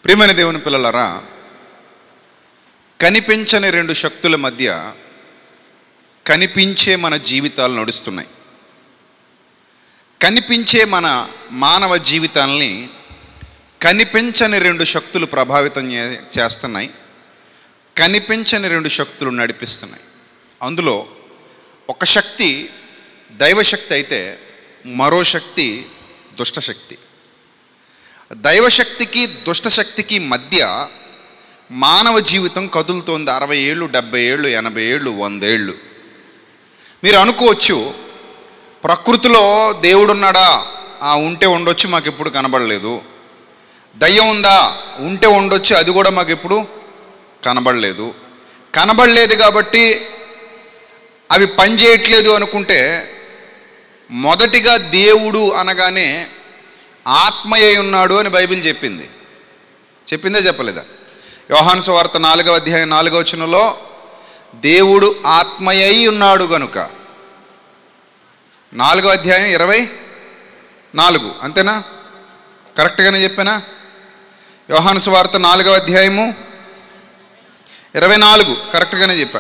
ప్రియమైన దేవుని పిల్లలారా, కనిపించని రెండు శక్తుల మధ్య కనిపించే మన జీవితాలు నడుస్తున్నాయి. కనిపించే మన మానవ జీవితాలని కనిపించని రెండు శక్తులు ప్రభావితం చేస్తున్నాయి. కనిపించని రెండు శక్తులు నడిపిస్తున్నాయి. అందులో ఒక శక్తి దైవశక్తి అయితే మరో శక్తి దుష్టశక్తి. దైవశక్తికి దుష్టశక్తికి మధ్య మానవ జీవితం కదులుతోంది. 60 ఏళ్ళు, 70 ఏళ్ళు, 80 ఏళ్ళు, 100 ఏళ్ళు. మీరు అనుకోవచ్చు, ప్రకృతిలో దేవుడు ఉన్నాడా? ఉంటే ఉండొచ్చు, మాకు ఎప్పుడు కనబడలేదు. దయ్యం ఉందా? ఉంటే ఉండొచ్చు, అది కూడా మాకు ఎప్పుడు కనబడలేదు కాబట్టి అవి పనిచేయట్లేదు అనుకుంటే, మొదటిగా దేవుడు అనగానే ఆత్మయే ఉన్నాడు అని బైబిల్ చెప్పిందా చెప్పలేదా? యోహాను సువార్త 4వ అధ్యాయం 4వ వచనంలో దేవుడు ఆత్మయై ఉన్నాడు గనుక, 4వ అధ్యాయం 24, అంతేనా? కరెక్ట్గానే చెప్పానా? యోహాను సువార్త 4వ అధ్యాయము 24 కరెక్ట్గానే చెప్పా.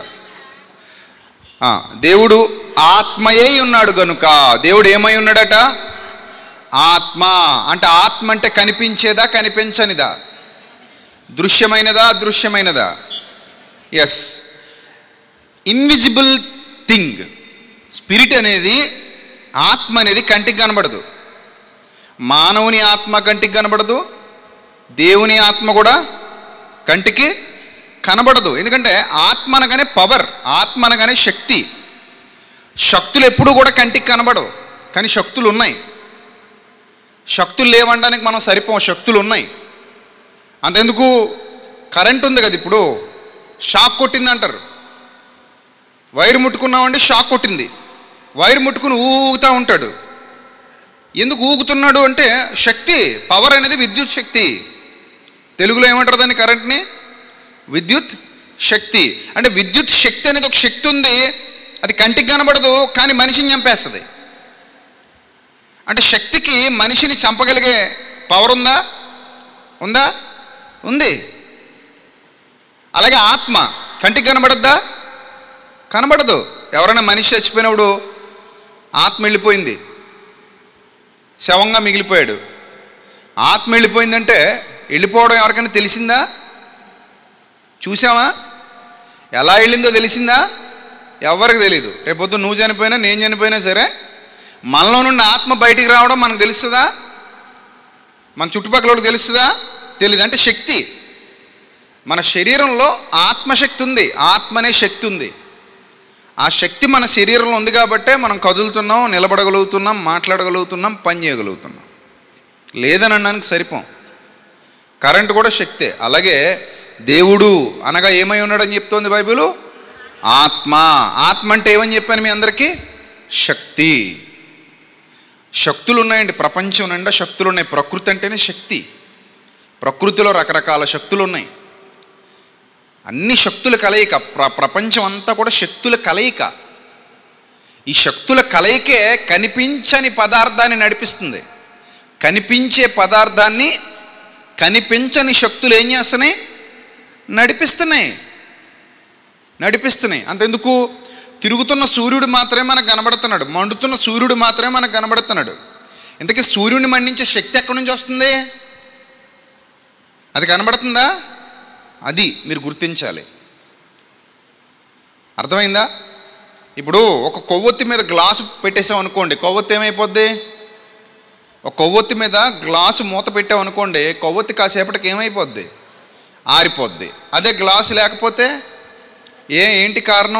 దేవుడు ఆత్మయై ఉన్నాడు గనుక. దేవుడు ఏమై ఉన్నాడట? ఆత్మ. అంటే ఆత్మ అంటే కనిపించేదా, కనిపించనిదా? దృశ్యమైనదా, అదృశ్యమైనదా? Yes, invisible thing. స్పిరిట్ అనేది, ఆత్మ అనేది కంటికి కనబడదు. మానవుని ఆత్మ కంటికి కనబడదు, దేవుని ఆత్మ కూడా కంటికి కనబడదు. ఎందుకంటే ఆత్మ అనగానే పవర్, ఆత్మ అనగానే శక్తి. శక్తులు ఎప్పుడు కూడా కంటికి కనబడవు, కానీ శక్తులు ఉన్నాయి. శక్తులు లేవనడానికి మనం సరిపోం, శక్తులు ఉన్నాయి. అంతెందుకు, కరెంట్ ఉంది కదా, ఇప్పుడు షాక్ కొట్టింది అంటారు. వైర్ ముట్టుకున్నామంటే షాక్ కొట్టింది. వైర్ ముట్టుకుని ఊగుతూ ఉంటాడు. ఎందుకు ఊగుతున్నాడు అంటే శక్తి, పవర్ అనేది విద్యుత్ శక్తి. తెలుగులో ఏమంటారు దాన్ని? కరెంట్ని విద్యుత్ శక్తి. అంటే విద్యుత్ శక్తి అనేది ఒక శక్తి ఉంది, అది కంటికి కనబడదు, కానీ మనిషిని చంపేస్తుంది. అంటే శక్తికి మనిషిని చంపగలిగే పవర్ ఉందా? ఉంది. అలాగే ఆత్మ కంటికి కనబడద్దా? కనబడదు. ఎవరైనా మనిషి చచ్చిపోయినప్పుడు ఆత్మ వెళ్ళిపోయింది, శవంగా మిగిలిపోయాడు. ఆత్మ వెళ్ళిపోయిందంటే వెళ్ళిపోవడం ఎవరికైనా తెలిసిందా? చూసామా? ఎలా వెళ్ళిందో తెలిసిందా? ఎవరికి తెలియదు. రేపొద్దు నువ్వు చనిపోయినా, నేను చనిపోయినా సరే, మనలో నుండి ఆత్మ బయటికి రావడం మనకు తెలుస్తుందా? మన చుట్టుపక్కల వాళ్ళకి తెలుస్తుందా? తెలియదు. అంటే శక్తి, మన శరీరంలో ఆత్మశక్తి ఉంది, ఆత్మ అనే శక్తి ఉంది. ఆ శక్తి మన శరీరంలో ఉంది కాబట్టే మనం కదులుతున్నాం, నిలబడగలుగుతున్నాం, మాట్లాడగలుగుతున్నాం, పని చేయగలుగుతున్నాం. లేదని అనడానికి సరిపోం. కరెంటు కూడా శక్తే. అలాగే దేవుడు అనగా ఏమై ఉన్నాడని చెప్తోంది బైబిలు? ఆత్మ. ఆత్మ అంటే ఏమని చెప్పాను మీ అందరికీ? శక్తి. శక్తులు ఉన్నాయండి ప్రపంచం నిండా, శక్తులు ఉన్నాయి. ప్రకృతి అంటేనే శక్తి. ప్రకృతిలో రకరకాల శక్తులు ఉన్నాయి. అన్ని శక్తుల కలయిక. ప్రపంచం అంతా కూడా శక్తుల కలయిక. ఈ శక్తుల కలయికే కనిపించని పదార్థాన్ని నడిపిస్తుంది. కనిపించే పదార్థాన్ని కనిపించని శక్తులు ఏం చేస్తున్నాయి? నడిపిస్తున్నాయి. అంతెందుకు, తిరుగుతున్న సూర్యుడు మాత్రమే మనకు కనబడుతున్నాడు, మండుతున్న సూర్యుడు మాత్రమే మనకు కనబడుతున్నాడు. ఇంతకీ సూర్యుడిని మండించే శక్తి ఎక్కడి నుంచి వస్తుంది? అది కనబడుతుందా? అది మీరు గుర్తించాలి. అర్థమైందా? ఇప్పుడు ఒక కొవ్వొత్తి మీద గ్లాసు పెట్టేసాం అనుకోండి, కొవ్వొత్తి ఏమైపోద్ది? ఒక కొవ్వొత్తి మీద గ్లాసు మూత పెట్టామనుకోండి, కొవ్వొత్తి కాసేపటికి ఏమైపోద్ది? ఆరిపోద్ది. అదే గ్లాసు లేకపోతే ఏంటి కారణం?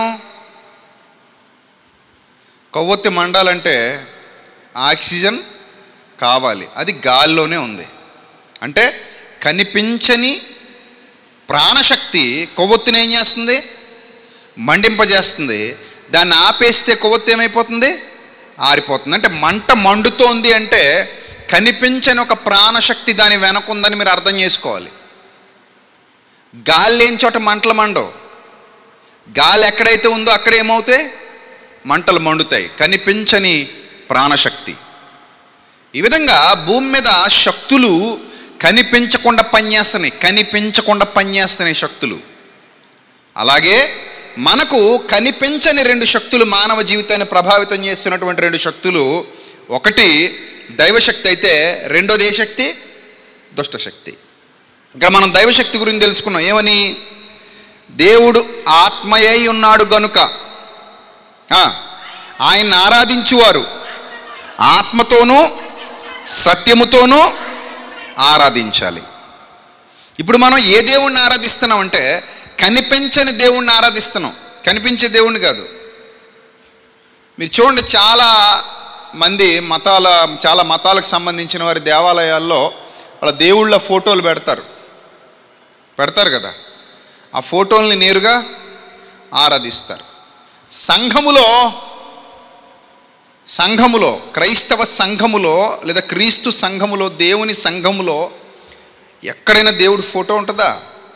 కొవ్వొత్తి మండాలంటే ఆక్సిజన్ కావాలి, అది గాలిలోనే ఉంది. అంటే కనిపించని ప్రాణశక్తి కొవ్వొత్తిని ఏం చేస్తుంది? మండింపజేస్తుంది. దాన్ని ఆపేస్తే కొవ్వొత్తి ఏమైపోతుంది? ఆరిపోతుంది. అంటే మంట మండుతోంది అంటే కనిపించని ఒక ప్రాణశక్తి దాని వెనకుందని మీరు అర్థం చేసుకోవాలి. గాలి లేని చోట మంటలు మండవు. గాలి ఎక్కడైతే ఉందో అక్కడ ఏమవుతాయి? మంటలు మండుతాయి. కనిపించని ప్రాణశక్తి. ఈ విధంగా భూమి మీద శక్తులు కనిపించకుండా పనిచేస్తున్నాయి శక్తులు. అలాగే మనకు కనిపించని 2 శక్తులు మానవ జీవితాన్ని ప్రభావితం చేస్తున్నటువంటి 2 శక్తులు. ఒకటి దైవశక్తి అయితే రెండోది ఏ శక్తి? దుష్టశక్తి. ఇక్కడ మనం దైవశక్తి గురించి తెలుసుకున్నాం. ఏమని? దేవుడు ఆత్మయై ఉన్నాడు గనుక ఆయన్ని ఆరాధించువారు ఆత్మతోనూ సత్యముతోనూ ఆరాధించాలి. ఇప్పుడు మనం ఏ దేవుణ్ణి ఆరాధిస్తున్నాం అంటే కనిపించని దేవుణ్ణి ఆరాధిస్తున్నాం, కనిపించే దేవుణ్ణి కాదు. మీరు చూడండి, చాలా మతాలకు సంబంధించిన వారి దేవాలయాల్లో వాళ్ళ దేవుళ్ళ ఫోటోలు పెడతారు కదా, ఆ ఫోటోల్ని నేరుగా ఆరాధిస్తారు. సంఘములో క్రైస్తవ సంఘములో లేదా క్రీస్తు సంఘములో, దేవుని సంఘములో ఎక్కడైనా దేవుడి ఫోటో ఉంటుందా?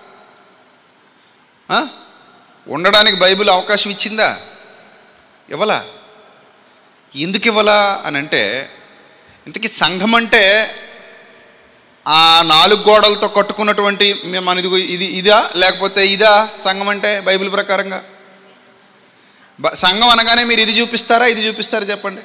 ఉండడానికి బైబిల్ అవకాశం ఇచ్చిందా? ఇవ్వలా. ఎందుకు ఇవ్వలా అని అంటే, ఇంతకీ సంఘం అంటే ఆ 4 గోడలతో కట్టుకున్నటువంటి మనది ఇదా లేకపోతే ఇదా సంఘం అంటే బైబిల్ ప్రకారంగా? సంఘం అనగానే మీరు ఇది చూపిస్తారా చెప్పండి.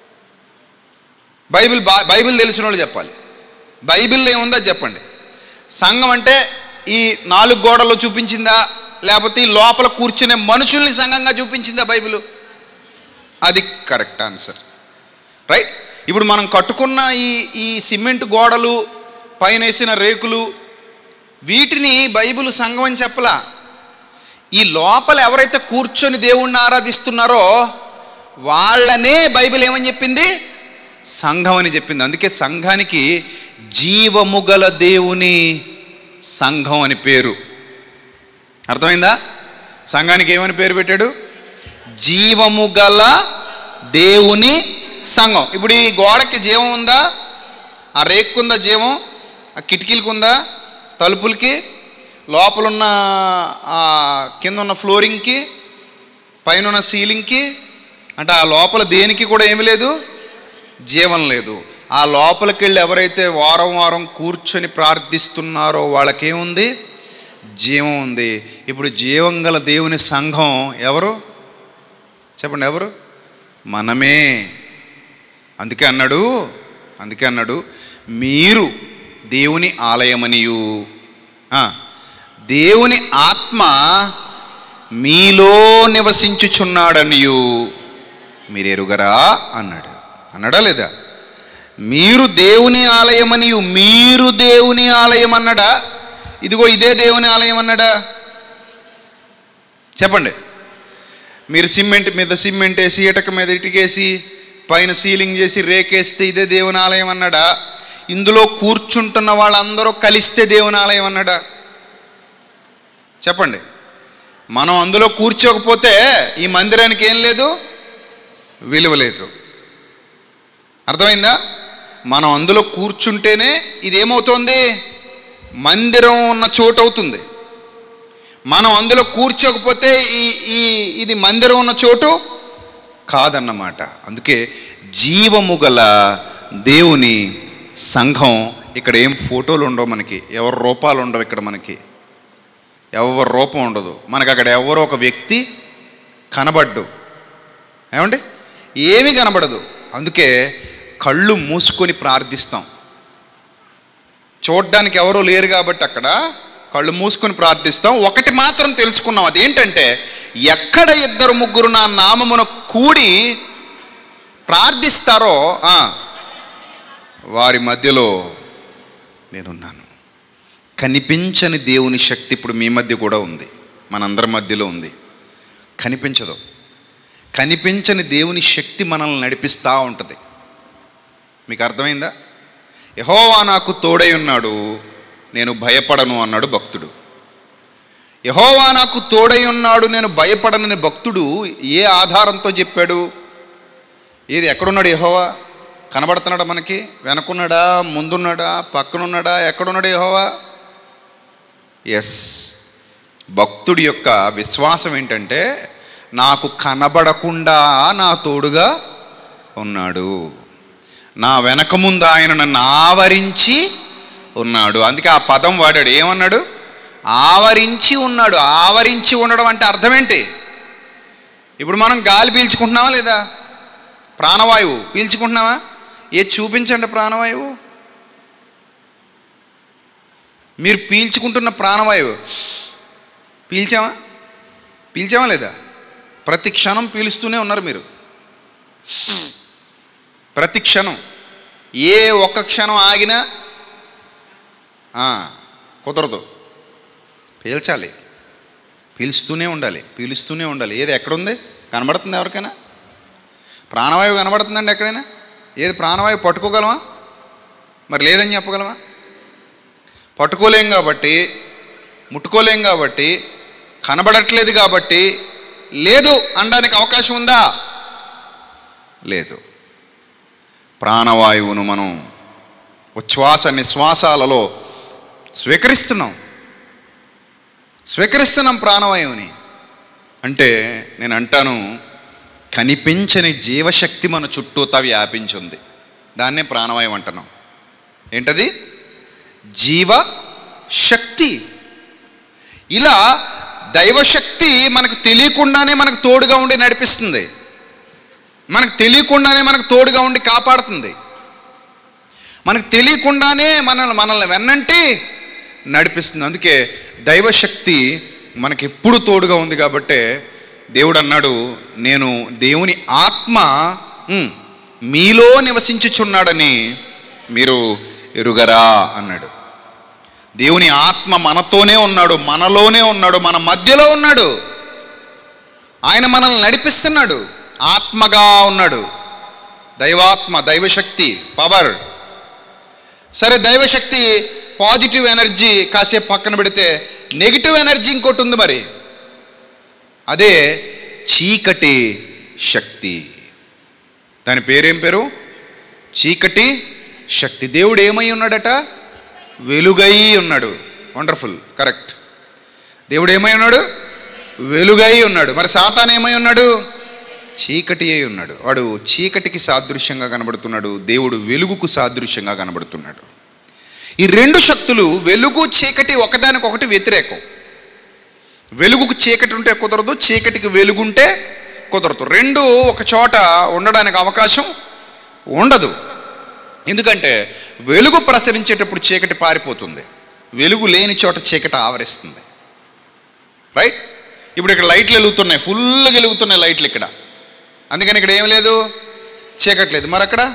బైబిల్ తెలిసిన వాళ్ళు చెప్పాలి. బైబిల్లో ఏముందో చెప్పండి. సంఘం అంటే ఈ 4 గోడల్లో చూపించిందా లేకపోతే ఈ లోపల కూర్చునే మనుషుల్ని సంఘంగా చూపించిందా బైబిల్? అది కరెక్ట్ ఆన్సర్, రైట్. ఇప్పుడు మనం కట్టుకున్న ఈ సిమెంట్ గోడలు, పైన వేసిన రేకులు, వీటిని బైబిల్ సంఘం అని చెప్పలా. ఈ లోపల ఎవరైతే కూర్చొని దేవుణ్ణి ఆరాధిస్తున్నారో వాళ్ళనే బైబిల్ ఏమని చెప్పింది? సంఘం అని చెప్పింది. అందుకే సంఘానికి జీవము గల దేవుని సంఘం అని పేరు. అర్థమైందా? సంఘానికి ఏమని పేరు పెట్టాడు? జీవము గల దేవుని సంఘం. ఇప్పుడు ఈ గోడకి జీవం ఉందా? ఆ రేక్కుందా జీవం? ఆ కిటికీలకు ఉందా? తలుపులకి, లోపలున్న కింద ఉన్న ఫ్లోరింగ్కి, పైన ఉన్న సీలింగ్కి, అంటే ఆ లోపల దేనికి కూడా ఏమీ లేదు, జీవం లేదు. ఆ లోపలికి వెళ్ళి ఎవరైతే వారం కూర్చొని ప్రార్థిస్తున్నారో వాళ్ళకేముంది? జీవం ఉంది. ఇప్పుడు జీవం గల దేవుని సంఘం ఎవరు చెప్పండి? ఎవరు? మనమే. అందుకే అన్నాడు మీరు దేవుని ఆలయమనియు దేవుని ఆత్మ మీలో నివసించుచున్నాడనియు మీరు ఎరుగరా అన్నాడా లేదా? మీరు దేవుని ఆలయమనియు, మీరు దేవుని ఆలయం అన్నాడా? ఇదిగో ఇదే దేవుని ఆలయం అన్నాడా? చెప్పండి. మీరు సిమెంట్ మీద సిమెంట్ వేసి, ఇటక మీద ఇటుకేసి, పైన సీలింగ్ చేసి, రేకేస్తే ఇదే దేవుని ఆలయం అన్నాడా? ఇందులో కూర్చుంటున్న వాళ్ళందరూ కలిస్తే దేవుని ఆలయం అన్నాడా? చెప్పండి. మనం అందులో కూర్చోకపోతే ఈ మందిరానికి ఏం లేదు, విలువ లేదు. అర్థమైందా? మనం అందులో కూర్చుంటేనే ఇదేమవుతుంది? మందిరం ఉన్న చోటు అవుతుంది. మనం అందులో కూర్చోకపోతే ఇది మందిరం ఉన్న చోటు కాదన్నమాట. అందుకే జీవము గల దేవుని సంఘం. ఇక్కడ ఏం ఫోటోలు ఉండవు మనకి, ఎవరి రూపాలు ఉండవు ఇక్కడ మనకి, ఎవరి రూపం ఉండదు మనకు. అక్కడ ఎవరో ఒక వ్యక్తి కనబడ్డు, ఏమండి, ఏమీ కనబడదు. అందుకే కళ్ళు మూసుకొని ప్రార్థిస్తాం. చూడ్డానికి ఎవరూ లేరు కాబట్టి అక్కడ కళ్ళు మూసుకొని ప్రార్థిస్తాం. ఒకటి మాత్రం తెలుసుకున్నాం, అదేంటంటే ఎక్కడ 2-3 నా నామమున కూడి ప్రార్థిస్తారో వారి మధ్యలో నేనున్నాను. కనిపించని దేవుని శక్తి ఇప్పుడు మీ మధ్య కూడా ఉంది, మనందరి మధ్యలో ఉంది. కనిపించదు. కనిపించని దేవుని శక్తి మనల్ని నడిపిస్తూ ఉంటుంది. మీకు అర్థమైందా? యెహోవా నాకు తోడై ఉన్నాడు, నేను భయపడను అన్నాడు భక్తుడు. యెహోవా నాకు తోడై ఉన్నాడు, నేను భయపడనని భక్తుడు ఏ ఆధారంతో చెప్పాడు? ఏది, ఎక్కడున్నాడు యెహోవా? కనబడుతున్నాడా మనకి? వెనకున్నాడా, ముందున్నాడా, పక్కనున్నాడా? ఎక్కడున్నాడు యెహోవా? ఎస్. భక్తుడి యొక్క విశ్వాసం ఏంటంటే నాకు కనబడకుండా నా తోడుగా ఉన్నాడు, నా వెనక ముందు ఆయన నన్ను ఆవరించి ఉన్నాడు. అందుకే ఆ పదం వాడాడు. ఏమన్నాడు? ఆవరించి ఉన్నాడు. ఆవరించి ఉండడం అంటే అర్థం ఏంటి? ఇప్పుడు మనం గాలి పీల్చుకుంటున్నావా లేదా? ప్రాణవాయువు పీల్చుకుంటున్నావా? చూపించండి ప్రాణవాయువు. మీరు పీల్చుకుంటున్న ప్రాణవాయువు పీల్చామా లేదా? ప్రతి క్షణం పీలుస్తూనే ఉన్నారు మీరు. ప్రతి క్షణం. ఏ ఒక్క క్షణం ఆగినా కుదరదు. పీల్చాలి, పీలుస్తూనే ఉండాలి. ఏది ఎక్కడుంది? కనబడుతుంది ఎవరికైనా? ప్రాణవాయువు కనబడుతుందండి ఎక్కడైనా? ఏది ప్రాణవాయువు పట్టుకోగలమా? మరి లేదని చెప్పగలమా? పట్టుకోలేం కాబట్టి, ముట్టుకోలేం కాబట్టి, కనబడట్లేదు కాబట్టి లేదు అనడానికి అవకాశం ఉందా? లేదు. ప్రాణవాయువును మనం ఉచ్ఛ్వాస నిశ్వాసాలలో స్వీకరిస్తున్నాం ప్రాణవాయువుని. అంటే నేను అంటాను, కనిపించని జీవశక్తి మన చుట్టూతా వ్యాపించింది. దాన్నే ప్రాణవాయువు అంటున్నాం. ఏంటది? జీవశక్తి. ఇలా దైవశక్తి మనకు తెలియకుండానే మనకు తోడుగా ఉండి నడిపిస్తుంది. మనకు తెలియకుండానే మనకు తోడుగా ఉండి కాపాడుతుంది. మనకు తెలియకుండానే మనల్ని వెన్నంటి నడిపిస్తుంది. అందుకే దైవశక్తి మనకి ఎప్పుడు తోడుగా ఉంది. కాబట్టే దేవుడు అన్నాడు, నేను దేవుని ఆత్మ మీలో నివసించుచున్నాడని మీరు ఎరుగరా అన్నాడు. దేవుని ఆత్మ మనతోనే ఉన్నాడు, మనలోనే ఉన్నాడు, మన మధ్యలో ఉన్నాడు. ఆయన మనల్ని నడిపిస్తున్నాడు. ఆత్మగా ఉన్నాడు. దైవాత్మ, దైవశక్తి, పవర్. సరే, దైవశక్తి పాజిటివ్ ఎనర్జీ కాసేపు పక్కన పెడితే నెగిటివ్ ఎనర్జీ ఇంకోటి ఉంది. మరి అదే చీకటి శక్తి. దాని పేరేం పేరు? చీకటి శక్తి. దేవుడు ఏమై ఉన్నాడట? వెలుగై ఉన్నాడు. Wonderful, correct. దేవుడు ఏమై ఉన్నాడు? వెలుగై ఉన్నాడు. మరి సాతాను ఏమై ఉన్నాడు? చీకటి అయి ఉన్నాడు. వాడు చీకటికి సాదృశ్యంగా కనబడుతున్నాడు, దేవుడు వెలుగుకు సాదృశ్యంగా కనబడుతున్నాడు. ఈ రెండు శక్తులు, వెలుగు చీకటి, ఒకదానికొకటి వ్యతిరేకం. వెలుగుకు చీకటి ఉంటే కుదరదు, చీకటికి వెలుగుంటే కుదరదు. రెండు ఒక చోట ఉండడానికి అవకాశం ఉండదు. ఎందుకంటే వెలుగు ప్రసరించేటప్పుడు చీకటి పారిపోతుంది, వెలుగు లేని చోట చీకటి ఆవరిస్తుంది. రైట్? ఇప్పుడు ఇక్కడ లైట్లు వెలుగుతున్నాయి, ఫుల్గా వెలుగుతున్నాయి లైట్లు ఇక్కడ. అందుకని ఇక్కడ ఏం లేదు, చీకటి లేదు. మరి అక్కడ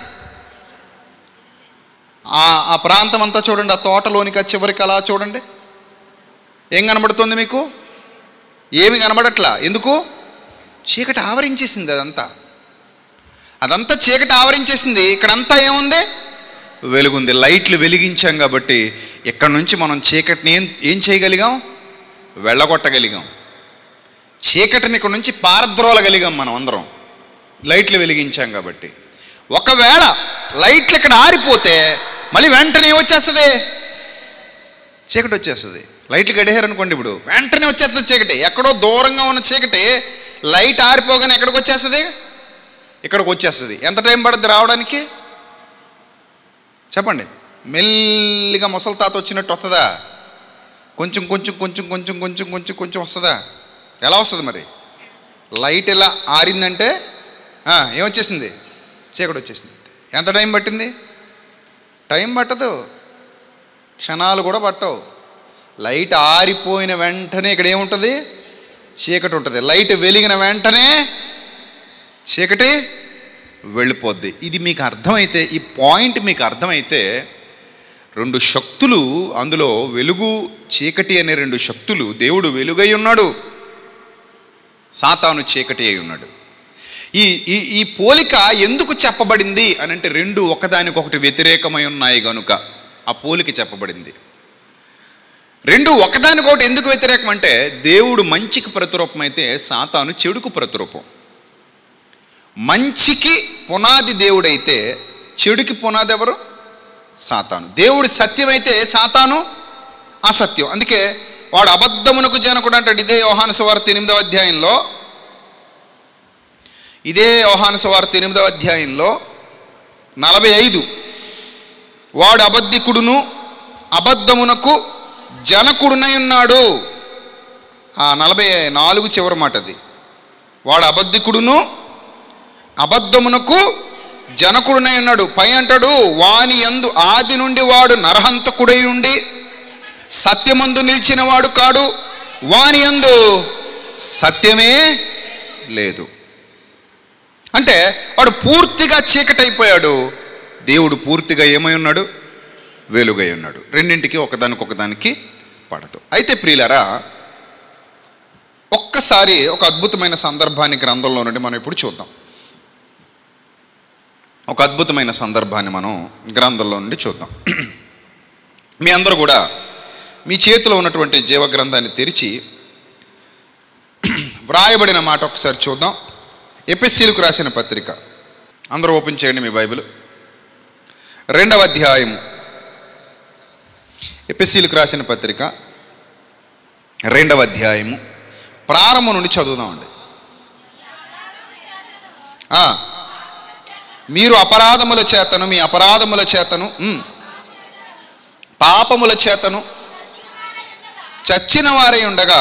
ఆ ప్రాంతం అంతా చూడండి, ఆ తోటలోనికి చివరికి అలా చూడండి, ఏం కనబడుతుంది మీకు? ఏమి కనబడట్లా. ఎందుకు? చీకటి ఆవరించేసింది. అదంతా చీకటి ఆవరించేసింది. ఇక్కడంతా ఏముంది? వెలుగుంది. లైట్లు వెలిగించాం కాబట్టి ఇక్కడ నుంచి మనం చీకటిని ఏం చేయగలిగాం? వెళ్ళగొట్టగలిగాం. చీకటిని ఇక్కడ నుంచి పారద్రోలగలిగాం మనం అందరం, లైట్లు వెలిగించాం కాబట్టి. ఒకవేళ లైట్లు ఇక్కడ ఆరిపోతే మళ్ళీ వెంటనే వచ్చేస్తుంది, చీకటి వచ్చేస్తుంది. లైట్లు గడియారనుకోండి, ఇప్పుడు వెంటనే వచ్చేస్తుంది చీకటి. ఎక్కడో దూరంగా ఉన్న చీకటి లైట్ ఆరిపోగానే ఎక్కడికి వచ్చేస్తుంది? ఇక్కడికి వచ్చేస్తుంది. ఎంత టైం పడుతుంది రావడానికి చెప్పండి? మెల్లిగా ముసలి తాత వచ్చినట్టు వస్తుందా? కొంచెం కొంచెం కొంచెం కొంచెం కొంచెం కొంచెం కొంచెం వస్తుందా? ఎలా వస్తుంది మరి? లైట్ ఇలా ఆరిందంటే ఏమొచ్చేసింది? చీకటి వచ్చేసింది. ఎంత టైం పట్టింది? టైం పట్టదు, క్షణాలు కూడా పట్టవు. లైట్ ఆరిపోయిన వెంటనే ఇక్కడ ఏముంటుంది? చీకటి ఉంటుంది. లైట్ వెలిగిన వెంటనే చీకటి వెళ్ళిపోద్ది. ఇది మీకు అర్థమైతే, ఈ పాయింట్ మీకు అర్థమైతే, రెండు శక్తులు, అందులో వెలుగు చీకటి అనే రెండు శక్తులు, దేవుడు వెలుగై ఉన్నాడు, సాతాను చీకటి అయి ఉన్నాడు. ఈ పోలిక ఎందుకు చెప్పబడింది అని అంటే, రెండు ఒకదానికొకటి వ్యతిరేకమై ఉన్నాయి కనుక ఆ పోలిక చెప్పబడింది. రెండు ఒకదానికొకటి ఎందుకు వ్యతిరేకం అంటే, దేవుడు మంచికి ప్రతిరూపం అయితే సాతాను చెడుకు ప్రతిరూపం. మంచికి పునాది దేవుడైతే చెడుకి పునాది ఎవరు? సాతాను. దేవుడు సత్యమైతే సాతాను అసత్యం. అందుకే వాడు అబద్ధమునకు జనకుడు అంటాడు. ఇదే యోహాను సువార్త 8వ అధ్యాయంలో, ఇదే యోహాను సువార్త 8వ అధ్యాయంలో 45, వాడు అబద్ధికుడును అబద్ధమునకు జనకుడునై ఉన్నాడు. ఆ 44 చివరి మాట అది. వాడు అబద్ధికుడును అబద్ధమునకు జనకుడునై ఉన్నాడు. పై అంటాడు, వాని యందు ఆది నుండి వాడు నరహంతకుడై ఉండి సత్యమందు నిలిచిన వాడు కాడు, వాని యందు సత్యమే లేదు. అంటే వాడు పూర్తిగా చీకటైపోయాడు, దేవుడు పూర్తిగా ఏమై ఉన్నాడు? వెలుగై ఉన్నాడు. రెండింటికి ఒకదానికి పడదు. అయితే ప్రియులారా, ఒక్కసారి ఒక అద్భుతమైన సందర్భాన్ని గ్రంథంలో నుండి మనం ఇప్పుడు చూద్దాం. ఒక అద్భుతమైన సందర్భాన్ని మనం గ్రంథంలో నుండి చూద్దాం. మీ అందరూ కూడా మీ చేతిలో ఉన్నటువంటి జీవ గ్రంథాన్ని తెరిచి వ్రాయబడిన మాట ఒకసారి చూద్దాం. ఎఫెసీయులకు రాసిన పత్రిక, అందరూ ఓపెన్ చేయండి మీ బైబిల్. 2వ అధ్యాయము, ఎఫెసీయులకు రాసిన పత్రిక 2వ అధ్యాయము ప్రారంభం నుండి చదువుదామండి. మీరు అపరాధముల చేతను, మీ అపరాధముల చేతను, పాపముల చేతను చచ్చిన వారై ఉండగా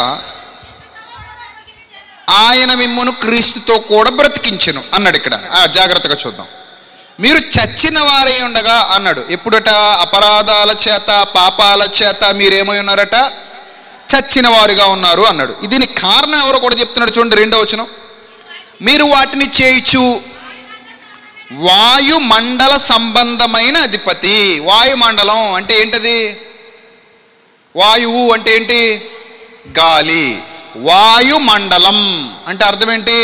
ఆయన మిమ్మును క్రీస్తుతో కూడా బ్రతికించెను అన్నాడు. ఇక్కడ జాగ్రత్తగా చూద్దాం. మీరు చచ్చిన వారై ఉండగా అన్నాడు. ఎప్పుడట? అపరాధాల చేత పాపాల చేత మీరేమై ఉన్నారట? చచ్చిన వారుగా ఉన్నారు అన్నాడు. దీనికి కారణం ఎవరో కూడా చెప్తున్నాడు. చూడండి 2వ వచనం. మీరు వాటిని చేయిచు వాయుమండల సంబంధమైన అధిపతి. వాయుమండలం అంటే ఏంటది? వాయువు అంటే ఏంటి? గాలి. వాయుమండలం అంటే అర్థం ఏంటి?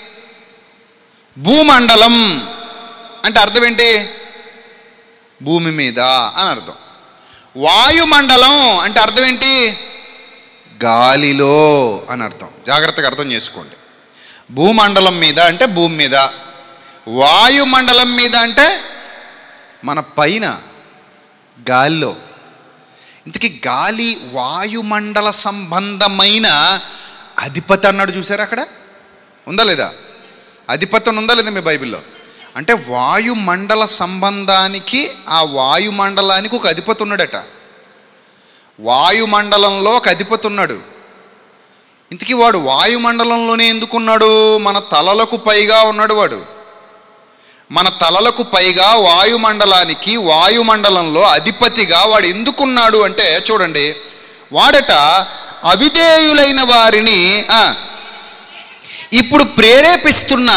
భూమండలం అంటే అర్థం ఏంటి? భూమి మీద అని అర్థం. వాయుమండలం అంటే అర్థం ఏంటి? గాలిలో అని అర్థం. జాగ్రత్తగా అర్థం చేసుకోండి. భూమండలం మీద అంటే భూమి మీద, వాయుమండలం మీద అంటే మన పైన గాలిలో. ఇంతకీ గాలి వాయుమండల సంబంధమైన అధిపతి అన్నాడు. చూసారా అక్కడ? ఉందా లేదా? అధిపతి ఉందా లేదా మీ బైబిల్లో? అంటే వాయుమండల సంబంధానికి, ఆ వాయుమండలానికి ఒక అధిపతి ఉన్నాడట. వాయుమండలంలో ఒక అధిపతి ఉన్నాడు. ఇంతకీ వాడు వాయుమండలంలోనే ఎందుకున్నాడు? మన తలలకు పైగా ఉన్నాడు వాడు. మన తలలకు పైగా వాయుమండలానికి, వాయుమండలంలో అధిపతిగా వాడు ఎందుకున్నాడు అంటే చూడండి, వాడట అవిధేయులైన వారిని ఇప్పుడు ప్రేరేపిస్తున్న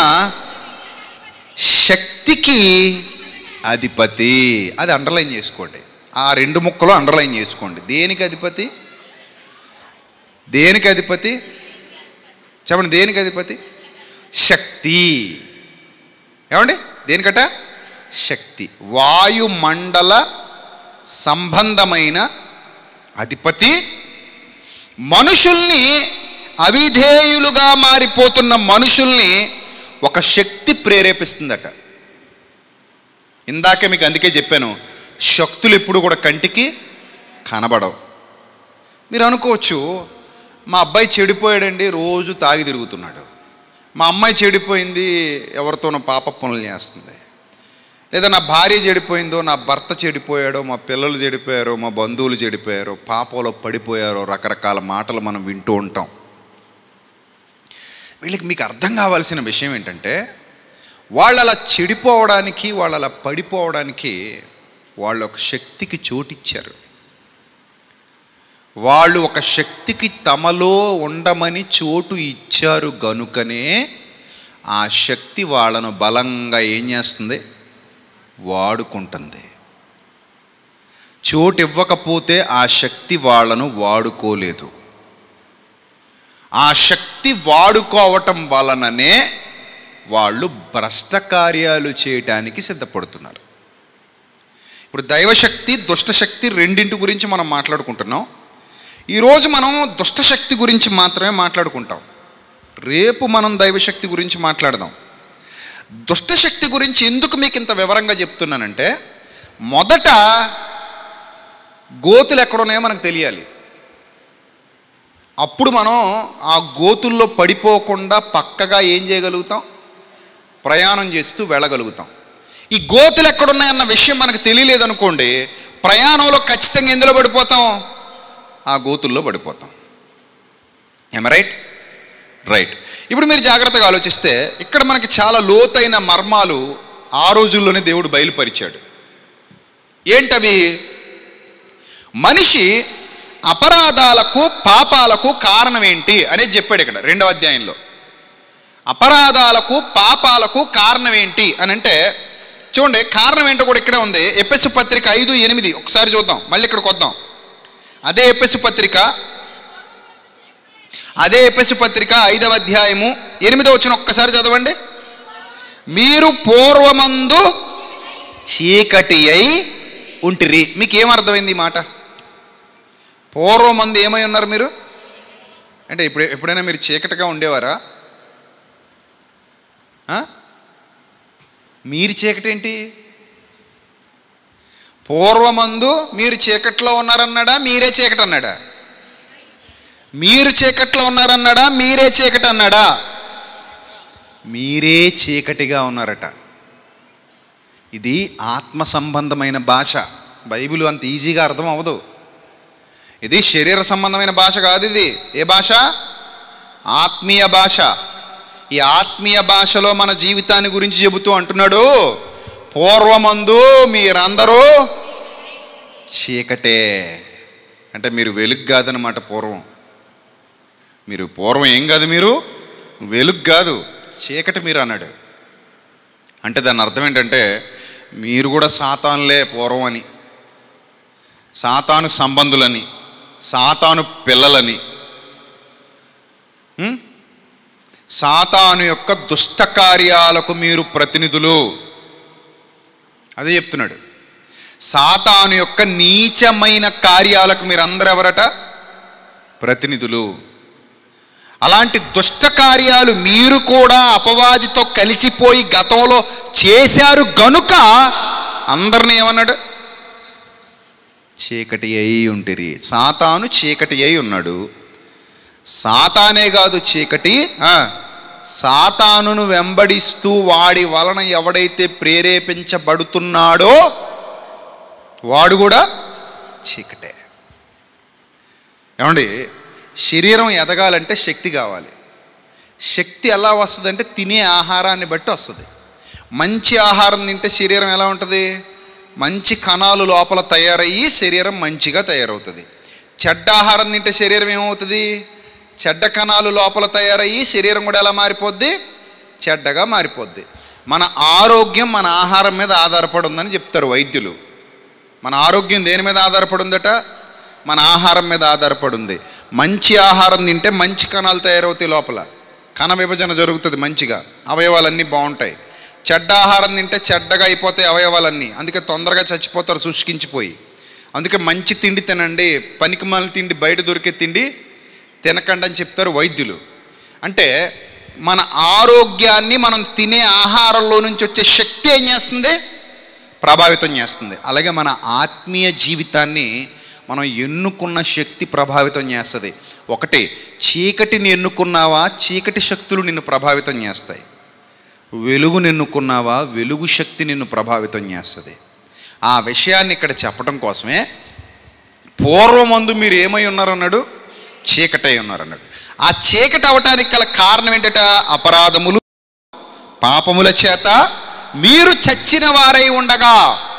శక్తికి అధిపతి. అది అండర్లైన్ చేసుకోండి. ఆ 2 ముక్కలు అండర్లైన్ చేసుకోండి. దేనికి అధిపతి? దేనికి అధిపతి? చెప్పండి. దేనికి అధిపతి? శక్తి. ఏమండి? దేనికట? శక్తి. వాయుమండల సంబంధమైన అధిపతి మనుషుల్ని, అవిధేయులుగా మారిపోతున్న మనుషుల్ని ఒక శక్తి ప్రేరేపిస్తుందట. ఇందాకే మీకు అందుకే చెప్పాను, శక్తులు ఎప్పుడు కూడా కంటికి కనబడవు. మీరు అనుకోవచ్చు, మా అబ్బాయి చెడిపోయాడండి, రోజు తాగి తిరుగుతున్నాడు. మా అమ్మాయి చెడిపోయింది, ఎవరితోనో పాప పనులు చేస్తుంది. లేదా నా భార్య చెడిపోయిందో, నా భర్త చెడిపోయాడో, మా పిల్లలు చెడిపోయారో, మా బంధువులు చెడిపోయారో, పాపంలో పడిపోయారో, రకరకాల మాటలు మనం వింటూ ఉంటాం. వీళ్ళకి మీకు అర్థం కావాల్సిన విషయం ఏంటంటే, వాళ్ళు అలా చెడిపోవడానికి, వాళ్ళు అలా పడిపోవడానికి వాళ్ళు ఒక శక్తికి చోటిచ్చారు. వాళ్ళు ఒక శక్తికి తమలో ఉండమని చోటు ఇచ్చారు గనుకనే ఆ శక్తి వాళ్ళను బలంగా ఏం చేస్తుంది? వాడుకుంటుంది. చోటు ఇవ్వకపోతే ఆ శక్తి వాళ్ళను వాడుకోలేదు. ఆ శక్తి వాడుకోవటం వలననే వాళ్ళు భ్రష్ట కార్యాలు చేయటానికి సిద్ధపడుతున్నారు. ఇప్పుడు దైవశక్తి, దుష్టశక్తి రెండింటి గురించి మనం మాట్లాడుకుంటున్నాం. ఈరోజు మనం దుష్టశక్తి గురించి మాత్రమే మాట్లాడుకుంటాం. రేపు మనం దైవశక్తి గురించి మాట్లాడదాం. దుష్టశక్తి గురించి ఎందుకు మీకు ఇంత వివరంగా చెప్తున్నానంటే, మొదట గోతులు ఎక్కడున్నాయో మనకు తెలియాలి. అప్పుడు మనం ఆ గోతుల్లో పడిపోకుండా పక్కగా ఏం చేయగలుగుతాం? ప్రయాణం చేస్తూ వెళ్ళగలుగుతాం. ఈ గోతులు ఎక్కడున్నాయన్న విషయం మనకు తెలియలేదనుకోండి, ప్రయాణంలో ఖచ్చితంగా ఎందులో పడిపోతాం? ఆ గోతుల్లో పడిపోతాం. రైట్? రైట్. ఇప్పుడు మీరు జాగ్రత్తగా ఆలోచిస్తే ఇక్కడ మనకి చాలా లోతైన మర్మాలు ఆ రోజుల్లోనే దేవుడు బయలుపరిచాడు. ఏంటవి? మనిషి అపరాధాలకు పాపాలకు కారణం ఏంటి అనేది చెప్పాడు ఇక్కడ 2వ అధ్యాయంలో. అపరాధాలకు పాపాలకు కారణం ఏంటి అని అంటే చూడండి, కారణం ఏంటో కూడా ఇక్కడే ఉంది. ఎఫెసు పత్రిక 5:8 ఒకసారి చూద్దాం, మళ్ళీ ఇక్కడికి వద్దాం. అదే ఎఫెసు పత్రిక 5వ అధ్యాయము 8వ వచనం ఒక్కసారి చదవండి. మీరు పూర్వమందు చీకటి అయి ఉంటిరి. మీకు ఏమర్థమైంది ఈ మాట? పూర్వమందు ఏమై ఉన్నారు మీరు అంటే ఎప్పుడైనా మీరు చీకటిగా ఉండేవారా? మీరు చీకటి ఏంటి? పూర్వమందు మీరు చీకట్లో ఉన్నారన్నాడా, మీరే చీకటి అన్నాడా? మీరు చీకట్లో ఉన్నారన్నాడా, మీరే చీకటి అన్నాడా? మీరే చీకటిగా ఉన్నారట. ఇది ఆత్మ సంబంధమైన భాష. బైబిల్ అంత ఈజీగా అర్థం అవ్వదు. ఇది శరీర సంబంధమైన భాష కాదు. ఇది ఏ భాష? ఆత్మీయ భాష. ఈ ఆత్మీయ భాషలో మన జీవితాన్ని గురించి చెబుతూ అంటున్నాడు, పూర్వమందు మీరందరూ చీకటే. అంటే మీరు వెలుగు కాదనమాట. పూర్వం ఏం కాదు, మీరు వెలుగు కాదు, చీకటి మీరు అన్నాడు. అంటే దాని అర్థం ఏంటంటే మీరు కూడా సాతానులే పూర్వం అని, సాతాను సంబంధులని, సాతాను పిల్లలని, సాతాను యొక్క దుష్ట కార్యాలకు మీరు ప్రతినిధులు. అదే చెప్తున్నాడు. సాతాను యొక్క నీచమైన కార్యాలకు మీరందరూ ఎవరట? ప్రతినిధులు. అలాంటి దుష్ట కార్యాలు మీరు కూడా అపవాదితో కలిసిపోయి గతంలో చేశారు గనుక అందరినీ ఏమన్నాడు? చీకటి అయి ఉంటిరి. సాతాను చీకటి అయి ఉన్నాడు. సాతానే కాదు చీకటి, సాతానును వెంబడిస్తూ వాడి వలన ఎవడైతే ప్రేరేపించబడుతున్నాడో వాడు కూడా చీకటే. ఏమండి, శరీరం ఎదగాలంటే శక్తి కావాలి. శక్తి ఎలా వస్తుందంటే తినే ఆహారాన్ని బట్టి వస్తుంది. మంచి ఆహారం తింటే శరీరం ఎలా ఉంటుంది? మంచి కణాలు లోపల తయారయ్యి శరీరం మంచిగా తయారవుతుంది. చెడ్డ ఆహారం తింటే శరీరం ఏమవుతుంది? చెడ్డ కణాలు లోపల తయారయ్యి శరీరం కూడా ఎలా మారిపోద్ది? చెడ్డగా మారిపోద్ది. మన ఆరోగ్యం మన ఆహారం మీద ఆధారపడి ఉందని చెప్తారు వైద్యులు. మన ఆరోగ్యం దేని మీద ఆధారపడి ఉందట? మన ఆహారం మీద ఆధారపడి ఉంది. మంచి ఆహారం తింటే మంచి కణాలు తయారవుతాయి, లోపల కణ విభజన జరుగుతుంది, మంచిగా అవయవాలన్నీ బాగుంటాయి. చెడ్డ ఆహారం తింటే చెడ్డగా అయిపోతాయి అవయవాలన్నీ, అందుకే తొందరగా చచ్చిపోతారు శుష్కించిపోయి. అందుకే మంచి తిండి తినండి, పనికిమాలిన తిండి, బయట దొరికే తిండి తినకండి అని చెప్తారు వైద్యులు. అంటే మన ఆరోగ్యాన్ని మనం తినే ఆహారంలో నుంచి వచ్చే శక్తి ఏం చేస్తుంది? ప్రభావితం చేస్తుంది. అలాగే మన ఆత్మీయ జీవితాన్ని మనం ఎన్నుకున్న శక్తి ప్రభావితం చేస్తుంది. ఒకటి, చీకటిని ఎన్నుకున్నావా, చీకటి శక్తులు నిన్ను ప్రభావితం చేస్తాయి. వెలుగుని ఎన్నుకున్నావా, వెలుగు శక్తి నిన్ను ప్రభావితం చేస్తుంది. ఆ విషయాన్ని ఇక్కడ చెప్పడం కోసమే పూర్వమందు మీరు ఏమై ఉన్నారన్నాడు? చీకటై ఉన్నారన్నాడు. ఆ చీకటి అవటానికి గల కారణం ఏంటట? అపరాధములు పాపముల చేత మీరు చచ్చిన వారై ఉండగా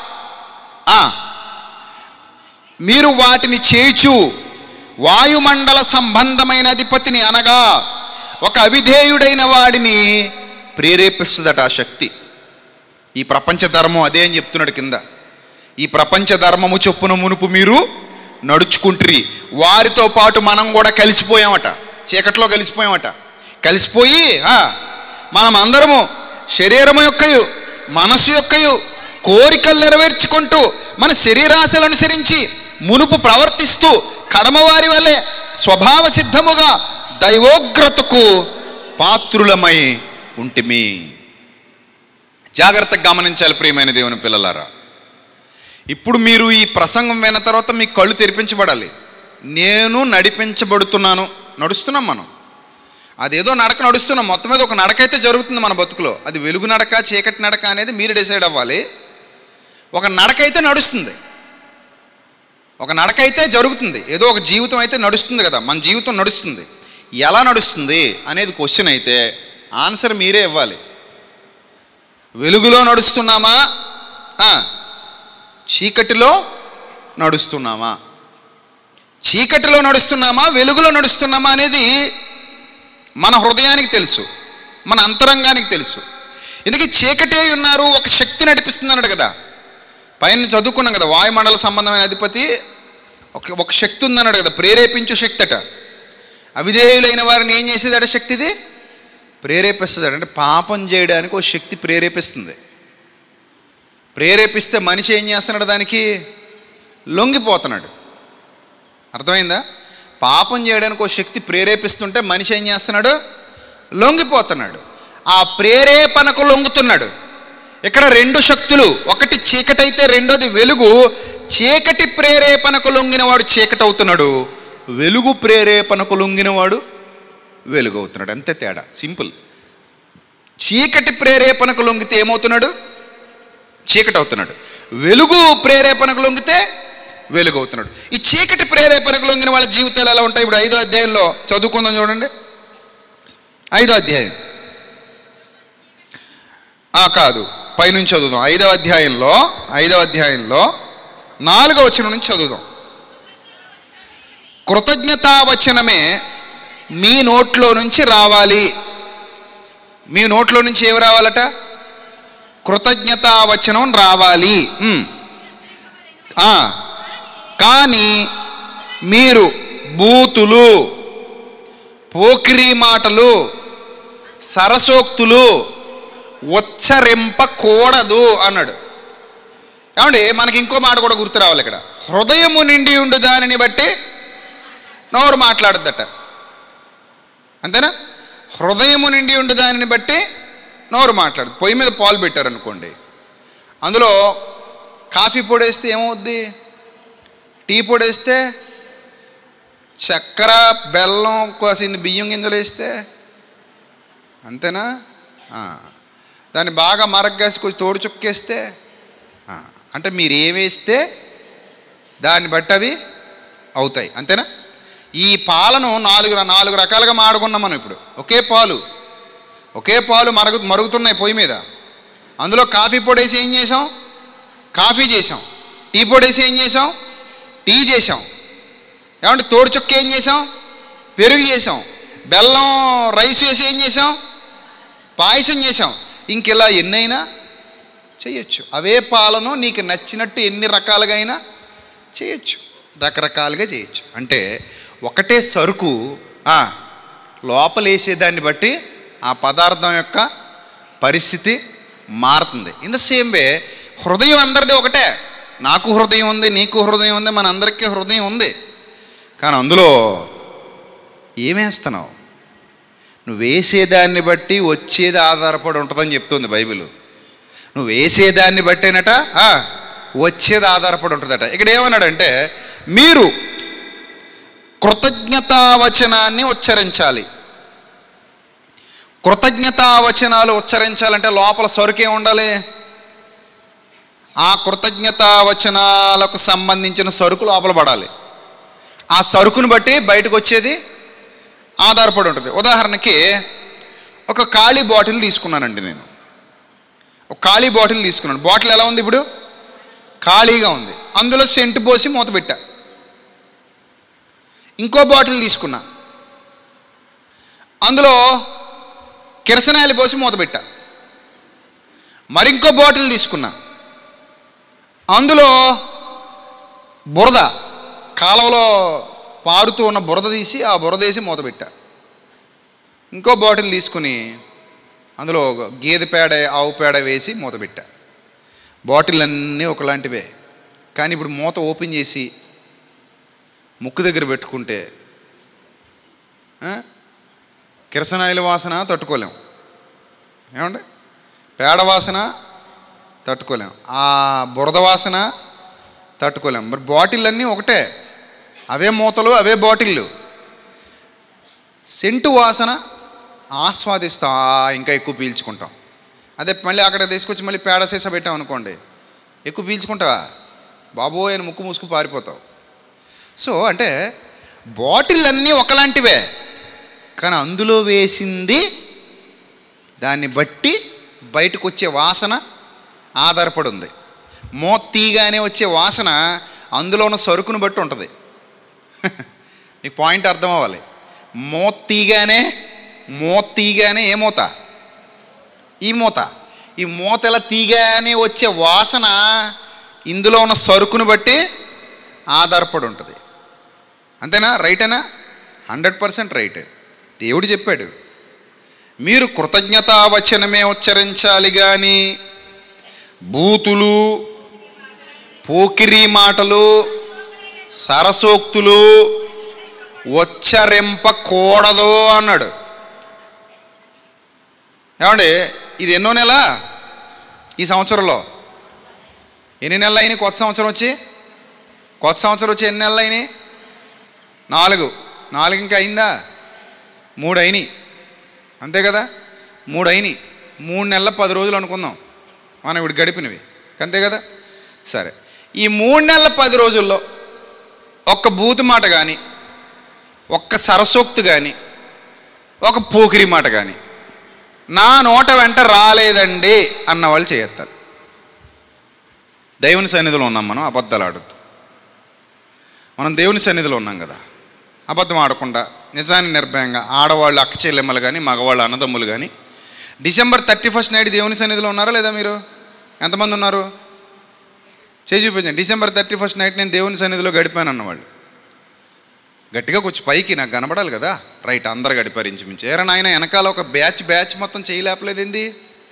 మీరు వాటిని చేయుచు వాయుమండల సంబంధమైన అధిపతిని అనగా ఒక అవిధేయుడైన వాడిని ప్రేరేపిస్తుందట ఆ శక్తి. ఈ ప్రపంచ ధర్మం అదే అని చెప్తున్నాడు కింద. ఈ ప్రపంచ ధర్మము చొప్పున మునుపు మీరు నడుచుకుంటురి. వారితో పాటు మనం కూడా కలిసిపోయామట, చీకట్లో కలిసిపోయామట. కలిసిపోయి మనం అందరము శరీరము యొక్కయు మనసు యొక్కయు కోరికలు నెరవేర్చుకుంటూ మన శరీరాశలు అనుసరించి మునుపు ప్రవర్తిస్తూ కడమవారి వలె స్వభావ సిద్ధముగా దైవోగ్రతకు పాత్రులమై ఉంటిమి. జాగ్రత్తగా గమనించాలి ప్రియమైన దేవుని పిల్లలారా. ఇప్పుడు మీరు ఈ ప్రసంగం విన్న తర్వాత మీ కళ్ళు తెరిపించబడాలి. నేను నడిపించబడుతున్నాను, నడుస్తున్నాం మనం. అదేదో నడక నడుస్తున్నాం, మొత్తం మీద ఒక నడక అయితే జరుగుతుంది మన బతుకులో. అది వెలుగు నడక చీకటి నడక అనేది మీరు డిసైడ్ అవ్వాలి. ఒక నడక అయితే నడుస్తుంది. ఒక నడక అయితే జరుగుతుంది, ఏదో ఒక జీవితం అయితే నడుస్తుంది కదా, మన జీవితం నడుస్తుంది. ఎలా నడుస్తుంది అనేది క్వశ్చన్ అయితే ఆన్సర్ మీరే ఇవ్వాలి. వెలుగులో నడుస్తున్నామా, చీకటిలో నడుస్తున్నామా? చీకటిలో నడుస్తున్నామా, వెలుగులో నడుస్తున్నామా అనేది మన హృదయానికి తెలుసు, మన అంతరంగానికి తెలుసు. ఎందుకంటే చీకటి ఉన్నారు, ఒక శక్తి నడిపిస్తుంది అన్నాడు కదా. పైన చదువుకున్నాం కదా, వాయుమండల సంబంధమైన అధిపతి ఒక శక్తి ఉందన్నాడు కదా, ప్రేరేపించు శక్తి అట. అవిధేయులైన వారిని ఏం చేసేదట శక్తిది? ప్రేరేపిస్తుంది. అంటే పాపం చేయడానికి ఒక శక్తి ప్రేరేపిస్తుంది. ప్రేరేపిస్తే మనిషి ఏం చేస్తున్నాడు? దానికి లొంగిపోతున్నాడు. అర్థమైందా? పాపం చేయడానికి ఒక శక్తి ప్రేరేపిస్తుంటే మనిషి ఏం చేస్తున్నాడు? లొంగిపోతున్నాడు. ఆ ప్రేరేపణకు లొంగుతున్నాడు. ఇక్కడ రెండు శక్తులు, ఒకటి చీకటి అయితే రెండోది వెలుగు. చీకటి ప్రేరేపణకు లొంగినవాడు చీకటి అవుతున్నాడు, వెలుగు ప్రేరేపణకు లొంగినవాడు వెలుగు అవుతున్నాడు. అంతే తేడా, సింపుల్. చీకటి ప్రేరేపణకు లొంగితే ఏమవుతున్నాడు? చీకటి అవుతున్నాడు. వెలుగు ప్రేరేపణకు లొంగితే వెలుగు అవుతున్నాడు. ఈ చీకటి ప్రేరేపణకు లొంగిన వాళ్ళ జీవితాలు ఎలా ఉంటాయి? ఇప్పుడు 5వ అధ్యాయంలో చదువుకుందాం చూడండి. 5వ అధ్యాయం కాదు, పైనుంచి చదువుదాం. 5వ అధ్యాయంలో 4వ వచనం నుంచి చదువుదాం. కృతజ్ఞతావచనమే మీ నోట్లో నుంచి రావాలి. మీ నోట్లో నుంచి ఏమి రావాలట? కృతజ్ఞతావచనం రావాలి. కానీ మీరు బూతులు, పోకిరీ మాటలు, సరసోక్తులు ఉచ్చరింపకూడదు అన్నాడు. ఏమండి, మనకి ఇంకో మాట కూడా గుర్తు రావాలి ఇక్కడ. హృదయము నిండి ఉండు దానిని బట్టి నోరు మాట్లాడద్దట. అంతేనా? హృదయము నిండి ఉండు దానిని బట్టి నోరు మాట్లాడదు. పొయ్యి మీద పాలు పెట్టారనుకోండి, అందులో కాఫీ పొడి వేస్తే ఏమవుద్ది? టీ పొడి వేస్తే, చక్కెర బెల్లం కాసిన బియ్యం గింజలు వేస్తే, అంతేనా? దాన్ని బాగా మరగ్గేసి కొంచెం తోడు చుక్కేస్తే, అంటే మీరు ఏమేస్తే దాన్ని బట్టి అవి అవుతాయి. అంతేనా? ఈ పాలను నాలుగు రకాలుగా మాడుకున్నాం మనం ఇప్పుడు. ఒకే పాలు మరుగుతున్నాయి పొయ్యి మీద. అందులో కాఫీ పొడి వేసి ఏం చేసాం? కాఫీ చేసాం. టీ పొడి వేసి ఏం చేసాం? టీ చేసాం. ఏమంటే తోడు చుక్క ఏం చేసాం? పెరుగు చేసాం. బెల్లం రైస్ వేసి ఏం చేసాం? పాయసం చేసాం. ఇంకెలా ఎన్నైనా చేయొచ్చు. అవే పాలను నీకు నచ్చినట్టు ఎన్ని రకాలుగా అయినా చేయొచ్చు, రకరకాలుగా చేయొచ్చు. అంటే ఒకటే సరుకు లోపలేసేదాన్ని బట్టి ఆ పదార్థం యొక్క పరిస్థితి మారుతుంది. ఇన్ ద సేమ్ వే హృదయం అందరిది ఒకటే. నాకు హృదయం ఉంది, నీకు హృదయం ఉంది, మన అందరికీ హృదయం ఉంది. కానీ అందులో ఏమేస్తున్నావు? నువ్వు వేసేదాన్ని బట్టి వచ్చేది ఆధారపడి ఉంటుందని చెప్తుంది బైబిల్. నువ్వు వేసేదాన్ని బట్టేనట వచ్చేది ఆధారపడి ఉంటుందట. ఇక్కడ ఏమన్నాడంటే, మీరు కృతజ్ఞతావచనాన్ని ఉచ్చరించాలి. కృతజ్ఞతావచనాలు ఉచ్చరించాలంటే లోపల సరుకే ఉండాలి. ఆ కృతజ్ఞతావచనాలకు సంబంధించిన సరుకు లోపల పడాలి. ఆ సరుకును బట్టి బయటకు వచ్చేది ఆధారపడి ఉంటుంది. ఉదాహరణకి ఒక ఖాళీ బాటిల్ తీసుకున్నానండి నేను. ఒక ఖాళీ బాటిల్ తీసుకున్నాను. బాటిల్ ఎలా ఉంది? ఇప్పుడు ఖాళీగా ఉంది. అందులో సెంటు పోసి మూత పెట్టా. ఇంకో బాటిల్ తీసుకున్నా, అందులో కిరసనాయిలు పోసి మూత పెట్టా. మరింకో బాటిల్ తీసుకున్నా, అందులో బురద, కాలువలో పారుతూ ఉన్న బురద తీసి ఆ బురద వేసి మూత పెట్టా. ఇంకో బాటిల్ తీసుకుని అందులో గేదె పేడ, ఆవు పేడ వేసి మూత పెట్టా. బాటిల్ అన్నీ ఒకలాంటివే. కానీ ఇప్పుడు మూత ఓపెన్ చేసి ముక్కు దగ్గర పెట్టుకుంటే కిరసనాయిల వాసన తట్టుకోలేం, ఏమండి? పేడ వాసన తట్టుకోలేం, ఆ బురద వాసన తట్టుకోలేం. మరి బాటిల్ అన్నీ ఒకటే, అవే మూతలు, అవే బాటిళ్ళు. సెంటు వాసన ఆస్వాదిస్తాం, ఇంకా ఎక్కువ పీల్చుకుంటాం. అదే మళ్ళీ అక్కడ తీసుకొచ్చి మళ్ళీ పేడ సీసా పెట్టాం అనుకోండి, ఎక్కువ పీల్చుకుంటావా? బాబోయ్ అని ముక్కు మూసుకు పారిపోతావు. సో అంటే బాటిల్ అన్నీ ఒకలాంటివే, కానీ అందులో వేసింది దాన్ని బట్టి బయటకు వచ్చే వాసన ఆధారపడి ఉంది. మూత తీయగానే వచ్చే వాసన అందులో ఉన్న సరుకును బట్టి ఉంటుంది. మీకు పాయింట్ అర్థం అవ్వాలి. మూత తీయగానే ఏ మూత? ఈ మూత. ఈ మూత ఎలా తీయగానే వచ్చే వాసన ఇందులో ఉన్న సరుకును బట్టి ఆధారపడి ఉంటుంది. అంతేనా? రైటేనా? 100% రైట్. దేవుడు చెప్పాడు, మీరు కృతజ్ఞతావచనమే ఉచ్చరించాలి కానీ బూతులు, పోకిరి మాటలు, సరసోక్తులు ఉచ్చరింపకూడదు అన్నాడు. ఏమండి, ఇది ఎన్నో నెల? ఈ సంవత్సరంలో ఎన్ని నెలలు అయినాయి? కొత్త సంవత్సరం వచ్చి ఎన్ని నెలలు అయినాయి? 4 ఇంకా అయిందా? 3 అయినాయి, అంతే కదా? 3 అయినాయి. 3 నెలల 10 రోజులు అనుకుందాం మనం ఇప్పుడు గడిపినవి, అంతే కదా? సరే, ఈ 3 నెలల 10 రోజుల్లో ఒక్క బూతు మాట కానీ, ఒక్క సరసోక్తి కానీ, ఒక పోకిరి మాట కానీ నా నోట వెంట రాలేదండి అన్నవాళ్ళు చేయెత్తాలి. దేవుని సన్నిధిలో ఉన్నాం మనం, అబద్ధాలు ఆడద్దు. మనం దేవుని సన్నిధిలో ఉన్నాం కదా, అబద్ధం ఆడకుండా నిజాన్ని నిర్భయంగా ఆడవాళ్ళు అక్క చెల్లెమ్మలు కానీ, మగవాళ్ళు అన్నదమ్ములు కానీ డిసెంబర్ 31 నాడు దేవుని సన్నిధిలో ఉన్నారా లేదా? మీరు ఎంతమంది ఉన్నారు? చేసి చూపించండి. డిసెంబర్ 31 నైట్ నేను దేవుని సన్నిధిలో గడిపాను అన్నవాళ్ళు గట్టిగా కొంచెం పైకి నాకు కనబడాలి కదా. రైట్, అందరు గడిపారు ఇంచుమించు. ఏరా నాయన, వెనకాల ఒక బ్యాచ్ మొత్తం చేయలేపలేదు ఏంది?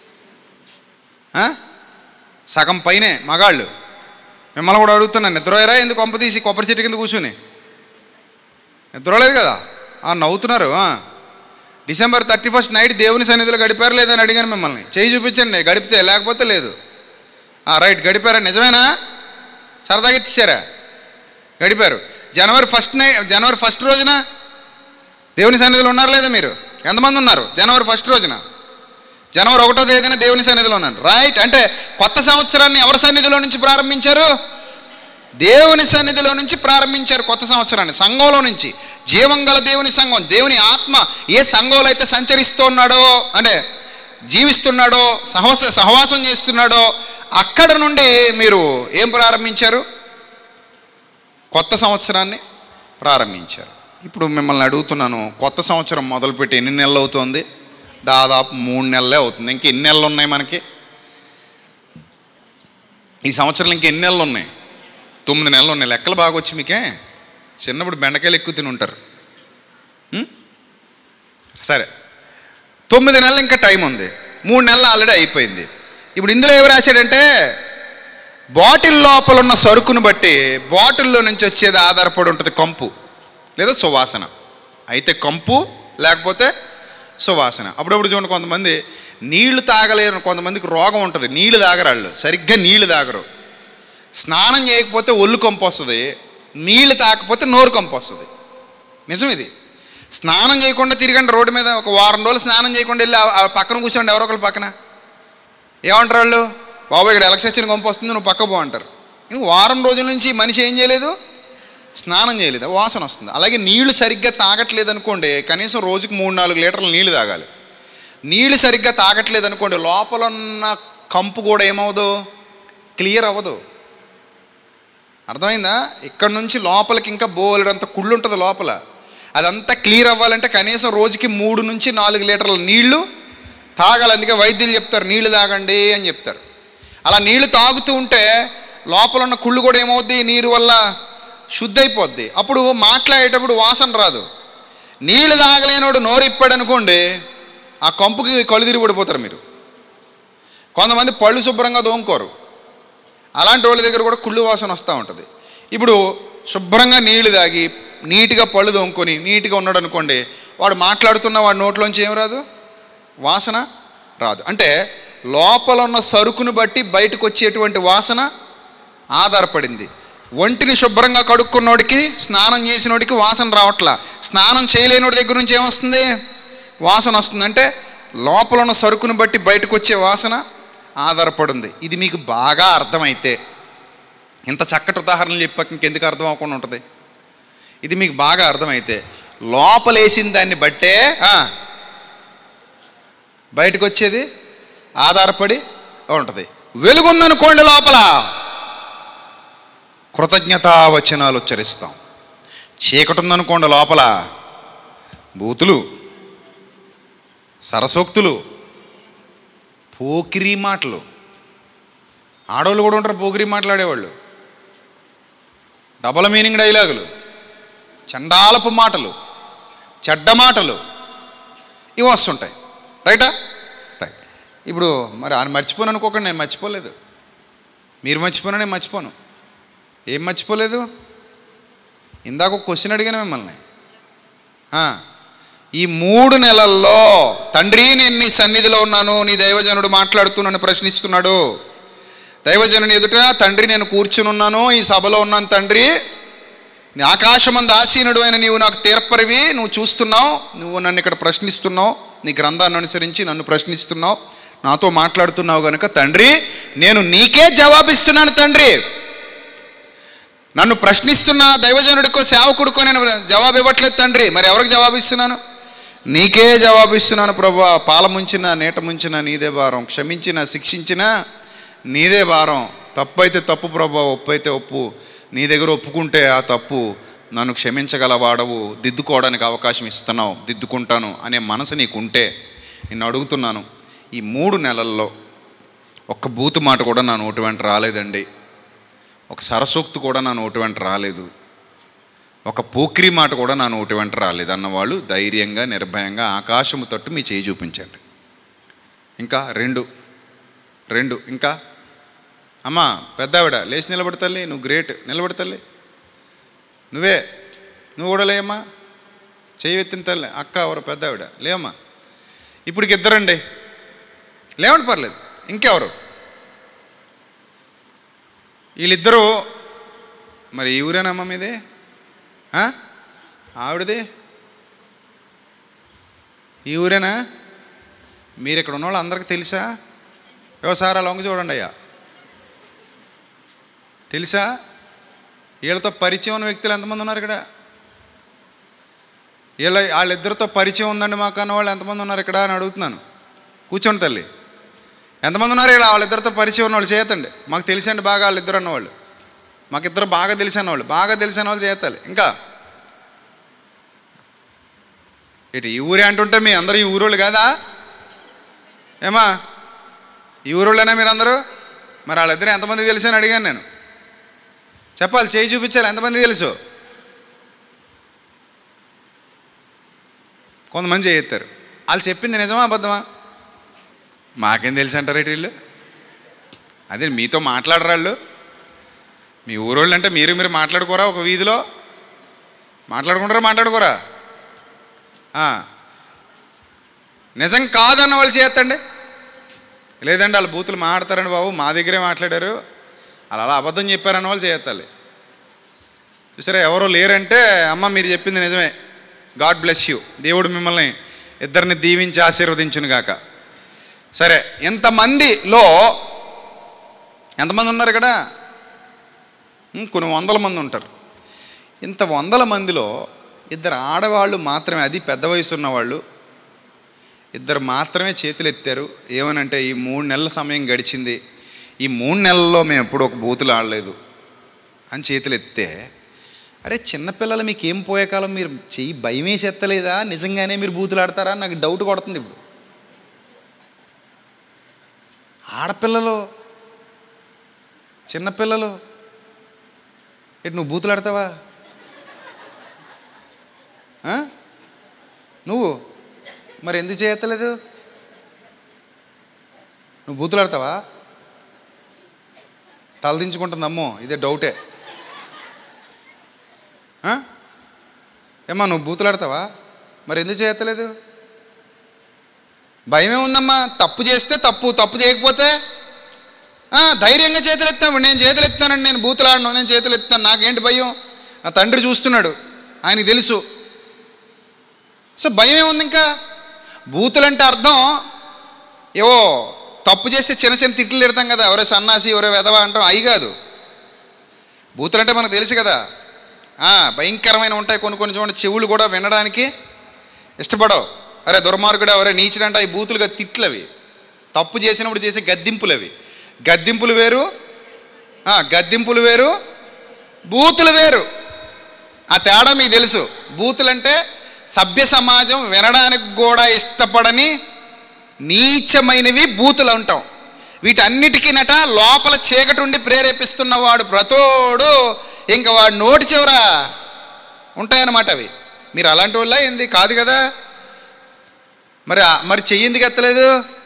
సగం పైనే మగాళ్ళు. మిమ్మల్ని కూడా అడుగుతున్నాను, నిద్రపోయారా ఎందుకు? కొంప తీసి కొబ్బరి చెట్టు కింద కూర్చుని నిద్రలేదు కదా, నవ్వుతున్నారు. డిసెంబర్ 31 నైట్ దేవుని సన్నిధిలో గడిపారు లేదని అడిగాను మిమ్మల్ని. చేయి చూపించండి గడిపితే, లేకపోతే లేదు. రైట్, గడిపారా? నిజమేనా? సరదాగా ఇచ్చారా? గడిపారు. జనవరి 1 రోజున దేవుని సన్నిధిలో ఉన్నారు లేదా మీరు? ఎంతమంది ఉన్నారు జనవరి 1 రోజున? జనవరి 1వ తేదీన దేవుని సన్నిధిలో ఉన్నారు. రైట్, అంటే కొత్త సంవత్సరాన్ని ఎవరి సన్నిధిలో నుంచి ప్రారంభించారు? దేవుని సన్నిధిలో నుంచి ప్రారంభించారు కొత్త సంవత్సరాన్ని. సంఘంలో నుంచి, జీవంగల దేవుని సంఘం, దేవుని ఆత్మ ఏ సంఘంలో అయితే సంచరిస్తూ ఉన్నాడో, అంటే జీవిస్తున్నాడో, సహవాసం చేస్తున్నాడో, అక్కడ నుండి మీరు ఏం ప్రారంభించారు? కొత్త సంవత్సరాన్ని ప్రారంభించారు. ఇప్పుడు మిమ్మల్ని అడుగుతున్నాను, కొత్త సంవత్సరం మొదలుపెట్టి ఎన్ని నెలలు అవుతుంది? దాదాపు 3 నెలలే అవుతుంది. ఇంక ఎన్ని నెలలు ఉన్నాయి మనకి? ఈ సంవత్సరం ఇంక ఎన్ని నెలలు ఉన్నాయి? 9 నెలలు ఉన్నాయి. లెక్కలు బాగా వచ్చి మీకే. చిన్నప్పుడు బెండకాయలు ఎక్కువ తిని ఉంటారు. సరే, 9 నెలలు ఇంకా టైం ఉంది. 3 నెలలు ఆల్రెడీ అయిపోయింది. ఇప్పుడు ఇందులో ఏమి రాశాడంటే, బాటిల్ లోపల ఉన్న సరుకును బట్టి బాటిల్లో నుంచి వచ్చేది ఆధారపడి ఉంటుంది. కంపు లేదా సువాసన. అయితే కంపు లేకపోతే సువాసన. అప్పుడప్పుడు చూడండి, కొంతమంది నీళ్లు తాగలేరు, కొంతమందికి రోగం ఉంటుంది, నీళ్లు తాగరాళ్ళు, సరిగ్గా నీళ్లు తాగరు. స్నానం చేయకపోతే ఒళ్ళు కంపు వస్తుంది, నీళ్లు తాగకపోతే నోరు కంపు వస్తుంది. నిజం ఇది. స్నానం చేయకుండా తిరిగండి రోడ్డు మీద, ఒక వారం రోజులు స్నానం చేయకుండా వెళ్ళి ఆ పక్కన కూర్చోండి, ఎవరో ఒకరు పక్కన. ఏమంటారు వాళ్ళు? బాబు ఇక్కడ ఎలక్షన్ కంపు వస్తుంది, నువ్వు పక్క పో అంటారు. ఇది వారం రోజుల నుంచి మనిషి ఏం చేయలేదు? స్నానం చేయలేదు, వాసన వస్తుంది. అలాగే నీళ్లు సరిగ్గా తాగట్లేదు అనుకోండి, కనీసం రోజుకి 3-4 లీటర్లు నీళ్లు తాగాలి. నీళ్లు సరిగ్గా తాగట్లేదు అనుకోండి, లోపల ఉన్న కంపు కూడా ఏమవుదు? క్లియర్ అవ్వదు. అర్థమైందా? ఇక్కడ నుంచి లోపలికి ఇంకా బోలెడంత కుళ్ళు ఉంటుంది లోపల. అదంతా క్లియర్ అవ్వాలంటే కనీసం రోజుకి 3-4 లీటర్ల నీళ్లు తాగాలి. అందుకే వైద్యులు చెప్తారు నీళ్లు తాగండి అని చెప్తారు. అలా నీళ్లు తాగుతూ ఉంటే లోపల ఉన్న కుళ్ళు కూడా ఏమవుద్ది? నీరు వల్ల శుద్ధి అయిపోద్ది. అప్పుడు మాట్లాడేటప్పుడు వాసన రాదు. నీళ్లు తాగలేనోడు నోరిప్పాడు అనుకోండి, ఆ కంపుకి కళ్ళు తిరిగి పడిపోతారు మీరు. కొంతమంది పళ్ళు శుభ్రంగా దోముకోరు, అలాంటి వాళ్ళ దగ్గర కూడా కుళ్ళు వాసన వస్తూ ఉంటుంది. ఇప్పుడు శుభ్రంగా నీళ్లు తాగి నీట్గా పళ్ళు దోముకొని నీట్గా ఉన్నాడు అనుకోండి, వాడు మాట్లాడుతున్న వాడి నోట్లోంచి ఏం రాదు? వాసన రాదు. అంటే లోపల ఉన్న సరుకును బట్టి బయటకు వచ్చేటువంటి వాసన ఆధారపడింది. ఒంటిని శుభ్రంగా కడుక్కున్నోడికి, స్నానం చేసినోడికి వాసన రావట్లా. స్నానం చేయలేనోడి దగ్గర నుంచి ఏమొస్తుంది? వాసన వస్తుంది. అంటే లోపల ఉన్న సరుకును బట్టి బయటకు వచ్చే వాసన ఆధారపడింది. ఇది మీకు బాగా అర్థమైతే, ఇంత చక్కటి ఉదాహరణలు చెప్పాక ఇంకెందుకు అర్థం అవ్వకుండా ఉంటుంది? ఇది మీకు బాగా అర్థమైతే లోపలేసిన దాన్ని బట్టే బయటకు వచ్చేది ఆధారపడి ఉంటుంది. వెలుగుందనుకోండి, లోపల కృతజ్ఞతావచనాలు ఉచ్చరిస్తాం. చీకటి ఉందనుకోండి, లోపల బూతులు, సరసోక్తులు, పోకిరీ మాటలు. ఆడవాళ్ళు కూడా ఉంటారు పోకిరీ మాట్లాడేవాళ్ళు. డబల్ మీనింగ్ డైలాగులు, చండాలపు మాటలు, చెడ్డ మాటలు ఇవి వస్తుంటాయి. రైటా? రైట్. ఇప్పుడు మరి ఆయన మర్చిపోను అనుకోకండి, నేను మర్చిపోలేదు. మీరు మర్చిపోయినా నేను మర్చిపోను. ఏం మర్చిపోలేదు? ఇందాక ఒక క్వశ్చన్ అడిగాను మిమ్మల్ని. ఈ 3 నెలల్లో తండ్రి నేను నీ సన్నిధిలో ఉన్నాను, నీ దైవజనుడు మాట్లాడుతున్నాను ప్రశ్నిస్తున్నాడు. దైవజనుని ఎదుట తండ్రి నేను కూర్చుని ఉన్నాను, ఈ సభలో ఉన్నాను తండ్రి, నీ ఆకాశమందు ఆసీనుడు అయిన నీవు నాకు తీర్పరివి, నువ్వు చూస్తున్నావు, నువ్వు నన్ను ఇక్కడ ప్రశ్నిస్తున్నావు, నీ గ్రంథాన్ని అనుసరించి నన్ను ప్రశ్నిస్తున్నావు, నాతో మాట్లాడుతున్నావు కనుక తండ్రి నేను నీకే జవాబిస్తున్నాను. తండ్రి నన్ను ప్రశ్నిస్తున్న దైవజనుడికో సేవకుడికో నేను జవాబు ఇవ్వట్లేదు తండ్రి, మరి ఎవరికి జవాబిస్తున్నాను? నీకే జవాబిస్తున్నాను ప్రభువా. పాల ముంచిన నీట ముంచిన నీదే భారం, క్షమించిన శిక్షించిన నీదే భారం. తప్పు అయితే తప్పు ప్రభువా, ఒప్పు అయితే ఒప్పు. నీ దగ్గర ఒప్పుకుంటే ఆ తప్పు నన్ను క్షమించగలవాడవు, దిద్దుకోవడానికి అవకాశం ఇస్తున్నావు, దిద్దుకుంటాను అనే మనసు నీకుంటే నిన్ను అడుగుతున్నాను, ఈ 3 నెలల్లో ఒక్క బూతు మాట కూడా నా నోటి వెంట రాలేదండి, ఒక సరసోక్తి కూడా నా నోటి వెంట రాలేదు, ఒక పోకిరి మాట కూడా నా నోటి వెంట రాలేదు అన్నవాళ్ళు ధైర్యంగా నిర్భయంగా ఆకాశము తట్టు మీ చేయి చూపించండి. ఇంకా 2 ఇంకా అమ్మా పెద్దావిడ లేచి నిలబడతల్లి, నువ్వు గ్రేట్, నిలబడతల్లి, నువ్వు కూడా లేమ్మా, చేయి ఎత్తిన తల్లి, అక్క ఎవరు పెద్దావిడ లేమ్మా. ఇప్పటికి 2 అండి, లేవండి పర్లేదు. ఇంకెవరు? వీళ్ళిద్దరూ మరి ఈ ఊరేనమ్మా మీది, ఆవిడది ఈ ఊరేనా? మీరు ఇక్కడ ఉన్న వాళ్ళు అందరికీ తెలుసా? వ్యవసాయాలు వంగ చూడండి అయ్యా, తెలుసా? వీళ్ళతో పరిచయం ఉన్న వ్యక్తులు ఎంతమంది ఉన్నారు ఇక్కడ? వాళ్ళిద్దరితో పరిచయం ఉందండి మాకు అన్న వాళ్ళు ఎంతమంది ఉన్నారు ఇక్కడ అని అడుగుతున్నాను. కూర్చోండి తల్లి, ఎంతమంది ఉన్నారు ఇక్కడ వాళ్ళిద్దరితో పరిచయం ఉన్నవాళ్ళు చేయతండి. మాకు తెలిసండి బాగా వాళ్ళిద్దరు అన్నవాళ్ళు, మాకిద్దరు బాగా తెలిసి అన్నవాళ్ళు, బాగా తెలిసిన వాళ్ళు చేయతాలి. ఇంకా ఇటు ఈ ఊరే అంటుంటే మీ అందరూ ఈ ఊరోళ్ళు కాదా? ఏమా ఈ ఊరోళ్ళైనా మీరందరూ? మరి వాళ్ళిద్దరు ఎంతమంది తెలుసు అని అడిగాను నేను. చెప్పాలి, చేయి చూపించాలి, ఎంతమంది తెలుసు? కొంతమంది చేయెత్తారు. వాళ్ళు చెప్పింది నిజమా అబద్ధమా? మాకేం తెలుసు అంటారు వీళ్ళు. అదే మీతో మాట్లాడరాళ్ళు, మీ ఊరోళ్ళు అంటే మీరు మాట్లాడుకోరా? ఒక వీధిలో మాట్లాడుకోరా? నిజం కాదన్న వాళ్ళు చేయొద్దండి. లేదండి వాళ్ళు బూతులు మాట్లాడతారండి బాబు, మా దగ్గరే మాట్లాడారు, అలా అబద్ధం చెప్పారన్న వాళ్ళు చేయొత్తాలి. చూసారా, ఎవరో లేరంటే అమ్మ మీరు చెప్పింది నిజమే, గాడ్ బ్లెస్ యూ, దేవుడు మిమ్మల్ని ఇద్దరిని దీవించి ఆశీర్వదించును గాక. సరే, ఎంతమందిలో ఎంతమంది ఉన్నారు ఇక్కడ? కొన్ని 100 మంది ఉంటారు. ఇంత 100 మందిలో 2 ఆడవాళ్ళు మాత్రమే, అది పెద్ద వయసు ఉన్నవాళ్ళు 2 మాత్రమే చేతులు ఎత్తారు. ఏమనంటే ఈ 3 నెలల సమయం గడిచింది, ఈ 3 నెలల్లో మేము ఎప్పుడు ఒక బూతులు ఆడలేదు అని చేతులు ఎత్తే, అరే చిన్నపిల్లలు మీకు ఏం పోయే కాలం, మీరు చెయ్యి భయం వేసి ఎత్తలేదా? నిజంగానే మీరు బూతులు ఆడతారా? నాకు డౌట్ కొడుతుంది. ఇప్పుడు ఆడపిల్లలు చిన్నపిల్లలు నువ్వు బూతులు ఆడతావా? నువ్వు మరి ఎందుకు చేయత్తలేదు? నువ్వు బూతులు ఆడతావా? తలదించుకుంటుందమ్మో, ఇదే డౌటే. ఏమ్మా నువ్వు బూతులు ఆడతావా? మరి ఎందుకు చేయత్తలేదు? భయమే ఉందమ్మా. తప్పు చేస్తే తప్పు చేయకపోతే ధైర్యంగా చేతులు ఎత్తాము. నేను చేతులు ఎత్తానండి, నేను బూతులు ఆడను, నేను చేతులు ఎత్తాను, నాకేంటి భయం? నా తండ్రి చూస్తున్నాడు, ఆయనకి తెలుసు. సో భయమే ఉంది. ఇంకా బూతులంటే అర్థం ఏవో తప్పు చేస్తే చిన్న తిట్లు తిడతాం కదా, ఎవరో సన్నాసి ఎవరో వెధవ అంటాం, అవి కాదు. బూతులంటే మనకు తెలుసు కదా, భయంకరమైన ఉంటాయి. కొన్ని కొన్ని చూడండి, చెవులు కూడా వినడానికి ఇష్టపడవు. అరే దుర్మార్గుడు, అరే నీచుడంట, ఈ బూతులుగా తిట్లు అవి. తప్పు చేసినప్పుడు చేసే గద్దింపులు అవి. గద్దింపులు వేరు, గద్దింపులు వేరు, బూతులు వేరు. ఆ తేడా మీకు తెలుసు. బూతులంటే సభ్య సమాజం వినడానికి కూడా ఇష్టపడని నీచమైనవి బూతులు అంటాం. వీటన్నిటికీ లోపల చీకటి ఉండి ప్రేరేపిస్తున్నవాడు ప్రతోడు ఇంకా వాడు నోటి చివర ఉంటాయన్నమాట అవి. మీరు అలాంటి వాళ్ళ ఏంది? కాదు కదా. మరి చెయ్యి ఎందుకు ఎత్తలేదు?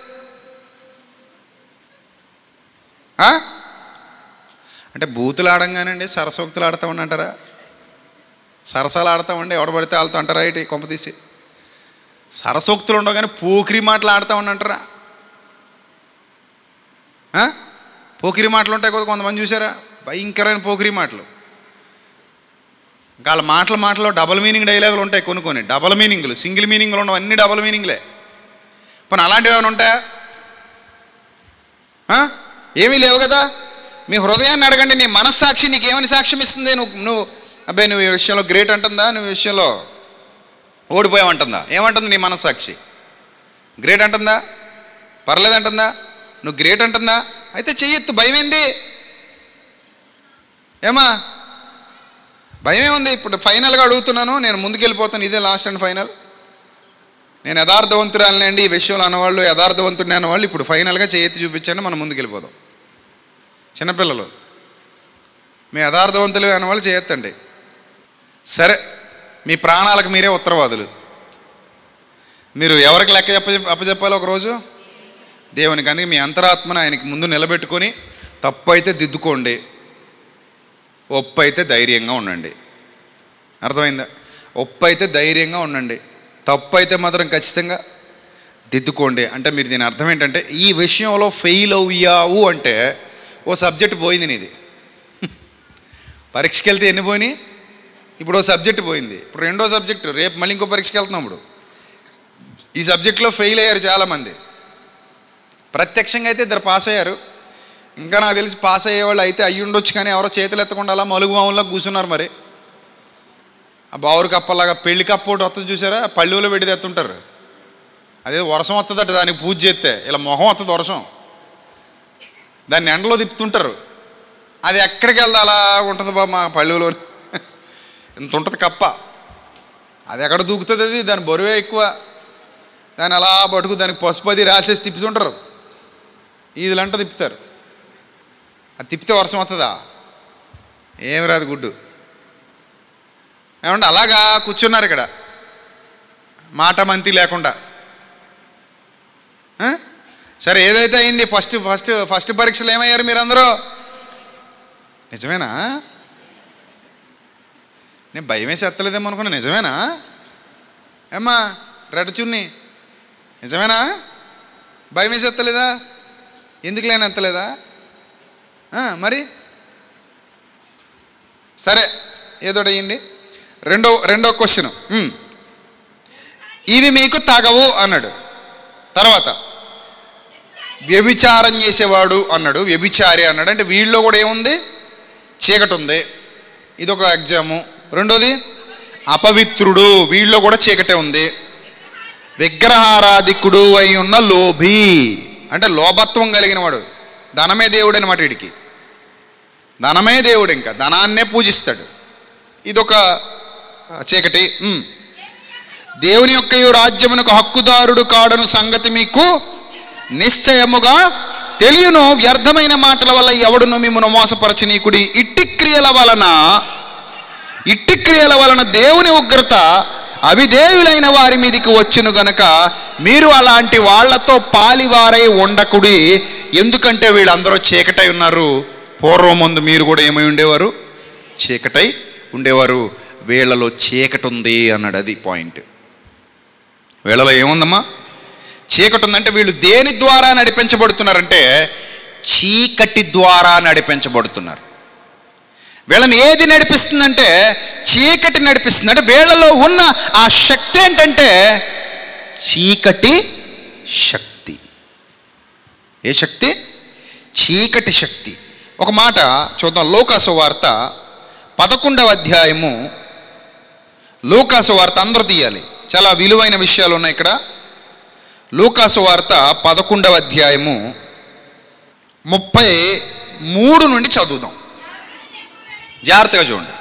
అంటే బూతులు ఆడంగానండి సరసోక్తులు ఆడతామని అంటారా? సరసాలు ఆడతామండి, ఎవడ పడితే వాళ్ళతో అంటారా? ఇటు కొంప తీసి సరసోక్తులు ఉండవు కానీ పోకిరి మాటలు ఆడతామని అంటారా? పోకిరి మాటలు ఉంటాయి కదా కొంతమంది, చూసారా? భయంకరమైన పోకిరి మాటలు. వాళ్ళ మాటలో డబల్ మీనింగ్ డైలాగులు ఉంటాయి. కొన్ని డబల్ మీనింగ్లు, సింగిల్ మీనింగ్లు ఉండవు, అన్ని డబల్ మీనింగ్లే. పోనీ అలాంటివి ఏమైనా ఉంటాయా? ఏమీ లేవు కదా. మీ హృదయాన్ని అడగండి, నీ మనస్సాక్షి నీకేమని సాక్ష్యం ఇస్తుంది? నువ్వు అబ్బాయి నువ్వు ఈ విషయంలో గ్రేట్ అంటుందా? నువ్వు ఈ విషయంలో ఓడిపోయావంటుందా? ఏమంటుంది నీ మనస్సాక్షి? గ్రేట్ అంటుందా? పర్లేదంటుందా? నువ్వు గ్రేట్ అంటుందా? అయితే చెయ్యొద్దు, భయం ఏంది? ఏమా భయం ఏముంది? ఇప్పుడు ఫైనల్గా అడుగుతున్నాను, నేను ముందుకెళ్ళిపోతాను, ఇదే లాస్ట్ అండ్ ఫైనల్. నేను యథార్థవంతురాలనండి ఈ విషయంలో అన్నవాళ్ళు, యథార్థవంతుడిని అన్నవాళ్ళు ఇప్పుడు ఫైనల్గా చేయెత్తి చూపించండి, మనం ముందుకెళ్ళిపోదాం. చిన్నపిల్లలు, మీ యథార్థవంతులు అన్నవాళ్ళు చేయొత్తండి. సరే, మీ ప్రాణాలకు మీరే ఉత్తరవాదులు. మీరు ఎవరికి లెక్క అప్పచెప్పాలి ఒకరోజు? దేవునికి. అందుకే మీ అంతరాత్మను ఆయనకి ముందు నిలబెట్టుకొని తప్పు అయితే దిద్దుకోండి, ఒప్పు అయితే ధైర్యంగా ఉండండి. అర్థమైందా? ఒప్పు అయితే ధైర్యంగా ఉండండి, తప్పు అయితే మాత్రం ఖచ్చితంగా దిద్దుకోండి. అంటే మీరు దీని అర్థం ఏంటంటే, ఈ విషయంలో ఫెయిల్ అయ్యావు అంటే ఓ సబ్జెక్ట్ పోయింది నీది. పరీక్షకి వెళ్తే ఎన్ని పోయినాయి? ఇప్పుడు ఓ సబ్జెక్ట్ పోయింది, ఇప్పుడు రెండో సబ్జెక్టు, రేపు మళ్ళీ ఇంకో పరీక్షకి వెళ్తున్నాం. ఈ సబ్జెక్టులో ఫెయిల్ అయ్యారు చాలామంది. ప్రత్యక్షంగా అయితే ఇద్దరు పాస్ అయ్యారు, ఇంకా నాకు తెలిసి పాస్ అయ్యేవాళ్ళు అయితే అయ్యి ఉండొచ్చు, కానీ ఎవరో చేతులు ఎత్తకుండా అలా మలుగు మామూలుగా కూర్చున్నారు. మరి ఆ బావురు కప్పలాగా పెళ్లి కప్ప ఒకటి వస్తుంది చూసారా, పళ్ళులో పెట్టి తెత్తుంటారు. అదే వర్షం వస్తుందట, దానికి పూజ చేస్తే ఇలా మొహం వస్తుంది వర్షం, దాన్ని ఎండలో తిప్పుతుంటారు. అది ఎక్కడికి వెళ్దా అలా ఉంటుంది బాబు, మా పళ్ళులో ఇంత ఉంటుంది కప్ప, అది ఎక్కడ దూకుతుంది? అది దాని బరువే ఎక్కువ, దాన్ని అలా పట్టుకు దానికి పసుపు అది రాసేసి తిప్పుతుంటారు. ఈదులంట తిప్పుతారు. అది తిప్పితే వర్షం వస్తుందా? ఏమి రాదు, గుడ్డు. ఏమంటే అలాగా కూర్చున్నారు ఇక్కడ మాట మంతి లేకుండా. సరే, ఏదైతే అయింది, ఫస్ట్ పరీక్షలు ఏమయ్యారు మీరందరూ? నిజమేనా? నేను భయం వేసి ఎత్తలేదేమో అనుకున్నా. నిజమేనా ఏమ్మా రెడ్ చున్ని? నిజమేనా? భయం వేసి ఎత్తలేదా? ఎందుకు లేని ఎత్తలేదా? మరి సరే, ఏదో అయ్యింది. రెండో క్వశ్చన్, ఇవి మీకు తగవు అన్నాడు. తర్వాత వ్యభిచారం చేసేవాడు అన్నాడు, వ్యభిచారి అన్నాడు. అంటే వీళ్ళలో కూడా ఏముంది? చీకటి ఉంది. ఇదొక ఎగ్జాము. రెండోది అపవిత్రుడు, వీళ్ళలో కూడా చీకటే ఉంది. విగ్రహారాధికుడు అయి ఉన్న లోభి, అంటే లోభత్వం కలిగిన వాడు. ధనమే దేవుడు అనమాట. వీడికి ధనమే దేవుడు, ఇంకా ధనాన్నే పూజిస్తాడు. ఇదొక చీకటి. దేవుని యొక్క రాజ్యమునకు హక్కుదారుడు కాడను సంగతి మీకు నిశ్చయముగా తెలియను. వ్యర్థమైన మాటల వల్ల ఎవడును మిమ్మును మోసపరచనీకుడి. ఇట్టి క్రియల వలన దేవుని ఉగ్రత అవిధేయులైన వారి మీదికి వచ్చును గనక మీరు అలాంటి వాళ్లతో పాలివారై ఉండకుడి. ఎందుకంటే వీళ్ళందరూ చీకటై ఉన్నారు. పూర్వం ముందు మీరు కూడా ఏమై ఉండేవారు? చీకటై ఉండేవారు. వీళ్ళలో చీకటి ఉంది అన్నాడు. అది పాయింట్. వీళ్ళలో ఏముందమ్మా? చీకటి ఉందంటే వీళ్ళు దేని ద్వారా నడిపించబడుతున్నారంటే చీకటి ద్వారా నడిపించబడుతున్నారు. వీళ్ళని ఏది నడిపిస్తుందంటే చీకటి నడిపిస్తుంది. అంటే వీళ్ళలో ఉన్న ఆ శక్తి ఏంటంటే చీకటి శక్తి. ఏ శక్తి? చీకటి శక్తి. ఒక మాట చూద్దాం. లూకా సువార్త 11వ అధ్యాయము లూకాసు వార్త, అందరూ తీయాలి, చాలా విలువైన విషయాలు ఉన్నాయి ఇక్కడ. లూకాసు వార్త 11వ అధ్యాయము 33 నుండి చదువుదాం. జాగ్రత్తగా చూడండి.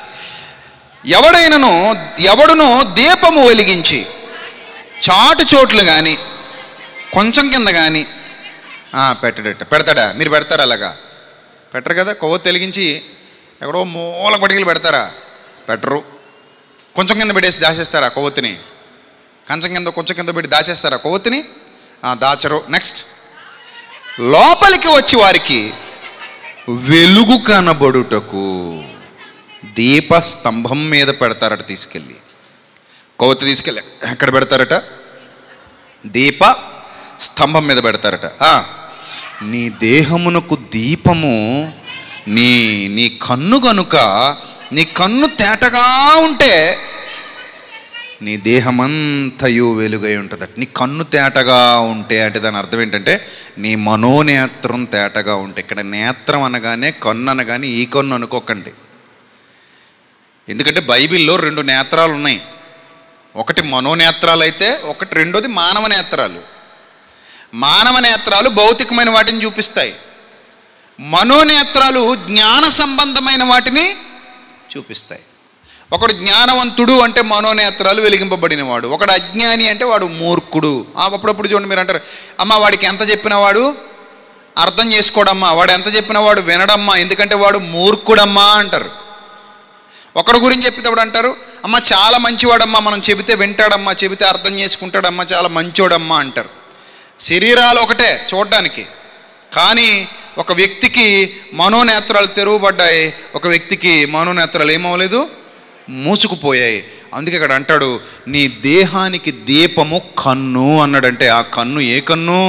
ఎవడును దీపము వెలిగించి చాటు చోట్లు కానీ కొంచెం కింద కానీ పెడతాడా? మీరు పెడతారా? అలాగా పెట్టరు కదా. కొవ్వొత్తి వెలిగించి ఎక్కడో మూల పడికలు పెడతారా? పెట్టరు. కొంచెం కింద పెట్టేసి దాచేస్తారా కొవ్వొత్తిని? కొంచెం కింద పెట్టి దాచేస్తారా కొవ్వొత్తిని? దాచరు. నెక్స్ట్, లోపలికి వచ్చి వారికి వెలుగు కనబడుటకు దీపస్తంభం మీద పెడతారట. తీసుకెళ్ళి కొవ్వొత్తి తీసుకెళ్ళి ఎక్కడ పెడతారట? దీప స్తంభం మీద పెడతారట. నీ దేహమునకు దీపము నీ కన్ను కనుక, నీ కన్ను తేటగా ఉంటే నీ దేహమంతయు వెలుగై ఉంటుందట. నీ కన్ను తేటగా ఉంటే అంటే దాని అర్థం ఏంటంటే నీ మనోనేత్రం తేటగా ఉంటే. ఇక్కడ నేత్రం అనగానే కన్ను అనగానే ఈ కన్ను అనుకోకండి. ఎందుకంటే బైబిల్లో 2 నేత్రాలు ఉన్నాయి. ఒకటి మనోనేత్రాలు అయితే రెండోది మానవ నేత్రాలు. మానవ నేత్రాలు భౌతికమైన వాటిని చూపిస్తాయి. మనోనేత్రాలు జ్ఞాన సంబంధమైన వాటిని చూపిస్తాయి. ఒకడు జ్ఞానవంతుడు అంటే మనోనేత్రాలు వెలిగింపబడిన వాడు. ఒకడు అజ్ఞాని అంటే వాడు మూర్ఖుడు. అప్పుడప్పుడు చూడండి, మీరు అంటారు, అమ్మ వాడికి ఎంత చెప్పిన వాడు అర్థం చేసుకోడమ్మా, వాడు ఎంత చెప్పిన వాడు వినడమ్మా, ఎందుకంటే వాడు మూర్ఖుడమ్మా అంటారు. ఒకడు గురించి చెప్పేటప్పుడు అంటారు, అమ్మ చాలా మంచివాడమ్మా, మనం చెబితే వింటాడమ్మా, చెబితే అర్థం చేసుకుంటాడమ్మా, చాలా మంచోడమ్మా అంటారు. శరీరాలు ఒకటే చూడడానికి, కానీ ఒక వ్యక్తికి మనోనేత్రాలు తెరవబడ్డాయి, ఒక వ్యక్తికి మనోనేత్రాలు ఏమవలేదు, మూసుకుపోయాయి. అందుకే ఇక్కడ అంటాడు, నీ దేహానికి దీపము కన్ను అన్నాడంటే ఆ కన్ను ఏ కన్ను?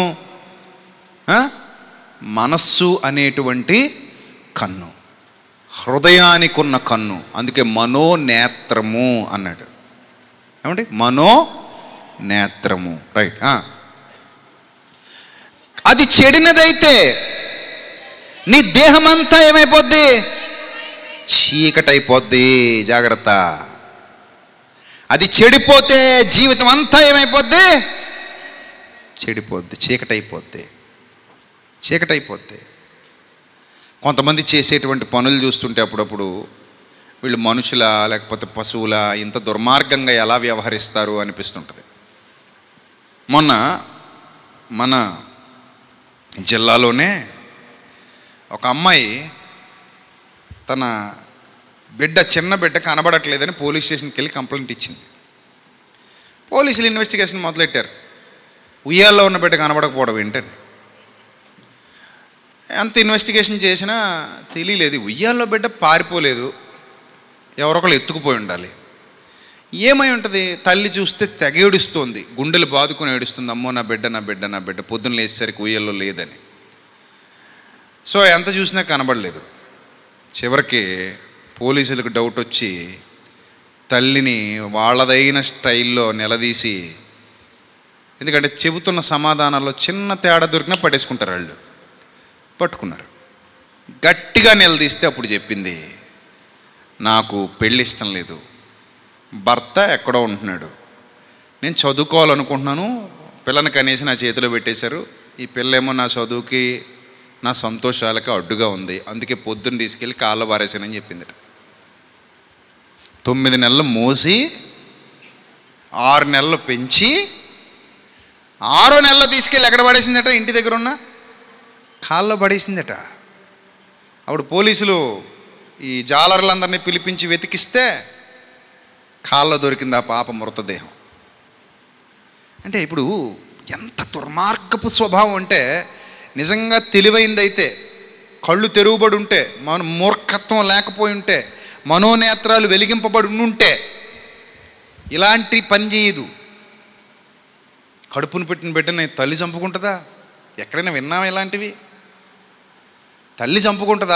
మనస్సు అనేటువంటి కన్ను, హృదయానికి ఉన్న కన్ను. అందుకే మనోనేత్రము అన్నాడు. ఏమండి? మనోనేత్రము. రైట్. అది చెడినదైతే నీ దేహమంతా ఏమైపోద్ది? చీకటైపోద్ది. జాగ్రత్త. అది చెడిపోతే జీవితం అంతా ఏమైపోద్ది? చెడిపోద్ది, చీకటైపోద్ది. కొంతమంది చేసేటువంటి పనులు చూస్తుంటే అప్పుడప్పుడు వీళ్ళు మనుషులా లేకపోతే పశువులా, ఇంత దుర్మార్గంగా ఎలా వ్యవహరిస్తారు అనిపిస్తుంటుంది. మొన్న మన జిల్లాలోనే ఒక అమ్మాయి తన చిన్న బిడ్డ కనబడట్లేదని పోలీస్ స్టేషన్కి వెళ్ళి కంప్లైంట్ ఇచ్చింది. పోలీసులు ఇన్వెస్టిగేషన్ మొదలెట్టారు. ఉయ్యాల్లో ఉన్న బిడ్డ కనబడకపోవడం ఏంటని ఎంత ఇన్వెస్టిగేషన్ చేసినా తెలియలేదు. ఉయ్యాల్లో బిడ్డ పారిపోలేదు, ఎవరొకరు ఎత్తుకుపోయి ఉండాలి. ఏమై ఉంటుంది? తల్లి చూస్తే తెగ ఏడుస్తోంది, గుండెలు బాదుకుని ఏడుస్తుంది, అమ్మో నా బిడ్డ పొద్దున్న లేచేసరికి ఉయ్యాల్లో లేదని. సో ఎంత చూసినా కనబడలేదు. చివరికి పోలీసులకు డౌట్ వచ్చి తల్లిని వాళ్ళదైన స్టైల్లో నిలదీసి, ఎందుకంటే చెబుతున్న సమాధానాల్లో చిన్న తేడా దొరికినా పట్టేసుకుంటారు వాళ్ళు, పట్టుకున్నారు. గట్టిగా నిలదీస్తే అప్పుడు చెప్పింది, నాకు పెళ్ళి ఇష్టం లేదు, భర్త ఎక్కడో ఉంటున్నాడు, నేను చదువుకోవాలనుకుంటున్నాను, పిల్లని కనేసి నా చేతిలో పెట్టేశారు, ఈ పిల్లేమో నా చదువుకి నా సంతోషాలకి అడ్డుగా ఉంది, అందుకే పొద్దున్న తీసుకెళ్ళి కాళ్ళ బారేసానని చెప్పింది. 9 నెలలు మోసి 6 నెలలు పెంచి 6వ నెలలో తీసుకెళ్ళి ఎక్కడ పడేసిందట? ఇంటి దగ్గర ఉన్న కాళ్ళలో పడేసిందట. అప్పుడు పోలీసులు ఈ జాలర్లందరినీ పిలిపించి వెతికిస్తే కాళ్ళలో దొరికింది ఆ పాప మృతదేహం. అంటే ఇప్పుడు ఎంత దుర్మార్గపు స్వభావం అంటే, నిజంగా తెలివైందైతే, కళ్ళు తెరువబడి ఉంటే, మన మూర్ఖత్వం లేకపోయి ఉంటే, మనోనేత్రాలు వెలిగింపబడి ఉంటే ఇలాంటి పని చేయదు. కడుపును పెట్టిన బిడ్డని తల్లి చంపుకుంటుందా? ఎక్కడైనా విన్నామా ఇలాంటివి? తల్లి చంపుకుంటుందా?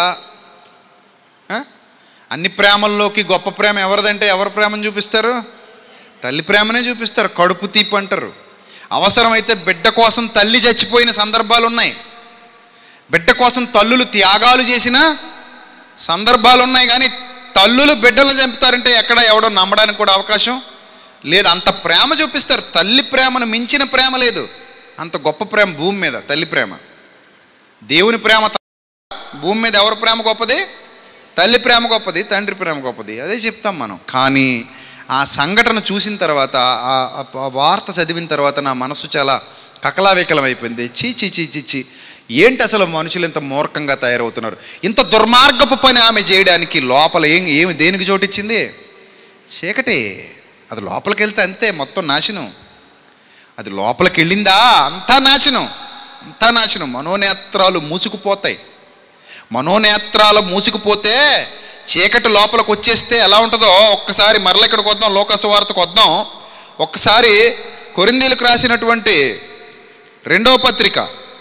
అన్ని ప్రేమల్లోకి గొప్ప ప్రేమ ఎవరిదంటే ఎవరి ప్రేమను చూపిస్తారు? తల్లి ప్రేమనే చూపిస్తారు. కడుపు తీపి అంటారు. అవసరమైతే బిడ్డ కోసం తల్లి చచ్చిపోయిన సందర్భాలు ఉన్నాయి, బిడ్డ కోసం తల్లులు త్యాగాలు చేసిన సందర్భాలు ఉన్నాయి. కానీ తల్లులు బిడ్డలను చంపుతారంటే ఎక్కడ ఎవడో నమ్మడానికి కూడా అవకాశం లేదు. అంత ప్రేమ చూపిస్తారు. తల్లి ప్రేమను మించిన ప్రేమ లేదు. అంత గొప్ప ప్రేమ భూమి మీద తల్లి ప్రేమ. దేవుని ప్రేమ భూమి మీద ఎవరి ప్రేమ గొప్పది? తల్లి ప్రేమ గొప్పది, తండ్రి ప్రేమ గొప్పది. అదే చెప్తాం మనం. కానీ ఆ సంఘటన చూసిన తర్వాత, ఆ వార్త చదివిన తర్వాత నా మనసు చాలా కకలావికలం అయిపోయింది. చీ చీ చీ చీ చీ, ఏంటి అసలు మనుషులు ఇంత మూర్ఖంగా తయారవుతున్నారు? ఇంత దుర్మార్గపు పని ఆమె చేయడానికి లోపల ఏమి దేనికి చోటిచ్చింది? చీకటి. అది లోపలికి వెళ్తే అంతే, మొత్తం నాశనం. అది లోపలికి వెళ్ళిందా అంతా నాశనం, అంతా నాశనం. మనోనేత్రాలు మూసుకుపోతాయి. మనోనేత్రాలు మూసుకుపోతే చీకటి లోపలికి వచ్చేస్తే ఎలా ఉంటుందో ఒక్కసారి మరల ఇక్కడికి వద్దాం, లోకాసు వార్తకు వద్దాం. ఒక్కసారి కొరింథీయులకు రాసినటువంటి 2వ పత్రిక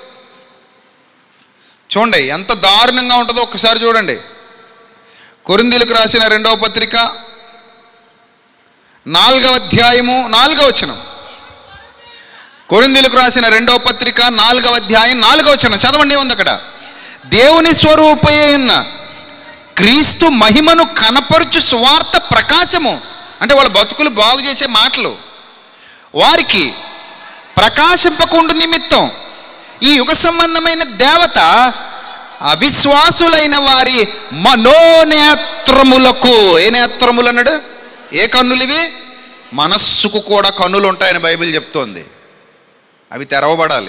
చూడండి, ఎంత దారుణంగా ఉంటుందో ఒక్కసారి చూడండి. కొరింథీయులకు రాసిన 2వ పత్రిక 4వ అధ్యాయము 4వ వచనం. కొరింథీయులకు రాసిన 2వ పత్రిక 4వ అధ్యాయం 4వ వచనం చదవండి. ఉంది అక్కడ, దేవుని స్వరూపైన క్రీస్తు మహిమను కనపరుచు సువార్త ప్రకాశము, అంటే వాళ్ళ బతుకులు బాగు చేసే మాటలు, వారికి ప్రకాశింపకుండు నిమిత్తం ఈ యుగ సంబంధమైన దేవత అవిశ్వాసులైన వారి మనోనేత్రములకు, ఏ నేత్రములు అన్నాడు? ఏ కన్నులు ఇవి? మనస్సుకు కూడా కన్నులు ఉంటాయని బైబిల్ చెప్తోంది. అవి తెరవబడాలి.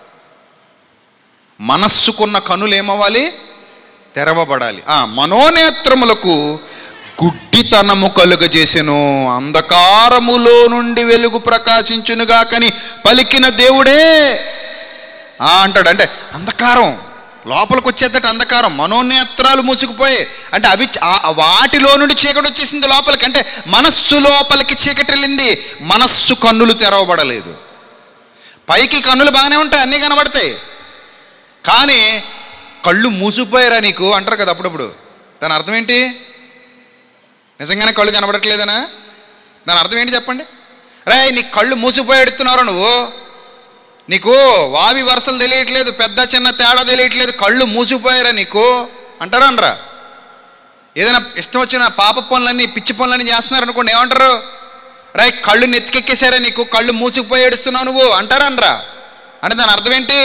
మనస్సుకున్న కన్నులు ఏమవ్వాలి? తెరవబడాలి. మనోనేత్రములకు గుడ్డితనము కలుగజేసెను, అంధకారములో నుండి వెలుగు ప్రకాశించునుగా కని పలికిన దేవుడే అంటాడు. అంటే అంధకారం లోపలికి వచ్చేదట, అంధకారం. మనోనేత్రాలు మూసుకుపోయాయి అంటే అవి వాటిలో నుండి చీకటి వచ్చేసింది లోపలికి. అంటే మనస్సు లోపలికి చీకటి వెళ్ళింది, మనస్సు కన్నులు తెరవబడలేదు. పైకి కన్నులు బాగానే ఉంటాయి, అన్నీ కనబడతాయి, కానీ కళ్ళు మూసిపోయారా నీకు అంటారు కదా అప్పుడప్పుడు. దాని అర్థం ఏంటి? నిజంగానే కళ్ళు కనబడట్లేదనా? దాని అర్థం ఏంటి చెప్పండి? రే, నీ కళ్ళు మూసిపోయి ఎడుతున్నారా నువ్వు? నీకు వావి వరుసలు తెలియట్లేదు, పెద్ద చిన్న తేడా తెలియట్లేదు, కళ్ళు మూసిపోయారా నీకు అంటారా అనరా? ఏదైనా ఇష్టం వచ్చిన పాప పనులన్నీ పిచ్చి పనులన్నీ చేస్తున్నారు అనుకోండి, ఏమంటారు? రే, కళ్ళు నెత్తికెక్కేశారా నీకు, కళ్ళు మూసిపోయి ఏడుస్తున్నావు నువ్వు అంటారా అనరా? అంటే దాని అర్థం ఏంటి?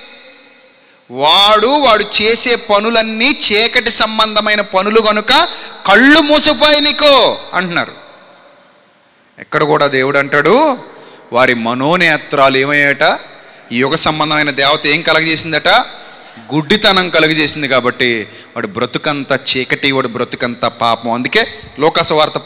వాడు చేసే పనులన్నీ చీకటి సంబంధమైన పనులు కనుక కళ్ళు మూసిపోయి నీకు అంటున్నారు. ఎక్కడ కూడా దేవుడు అంటాడు, వారి మనోనేత్రాలు ఏమయ్యాట? ఈ యుగ సంబంధమైన దేవత ఏం కలగజేసిందట? గుడ్డితనం కలుగజేసింది. కాబట్టి వాడు బ్రతుకంతా చీకటి, వాడు బ్రతుకంతా పాపం. అందుకే లోకాసు వార్త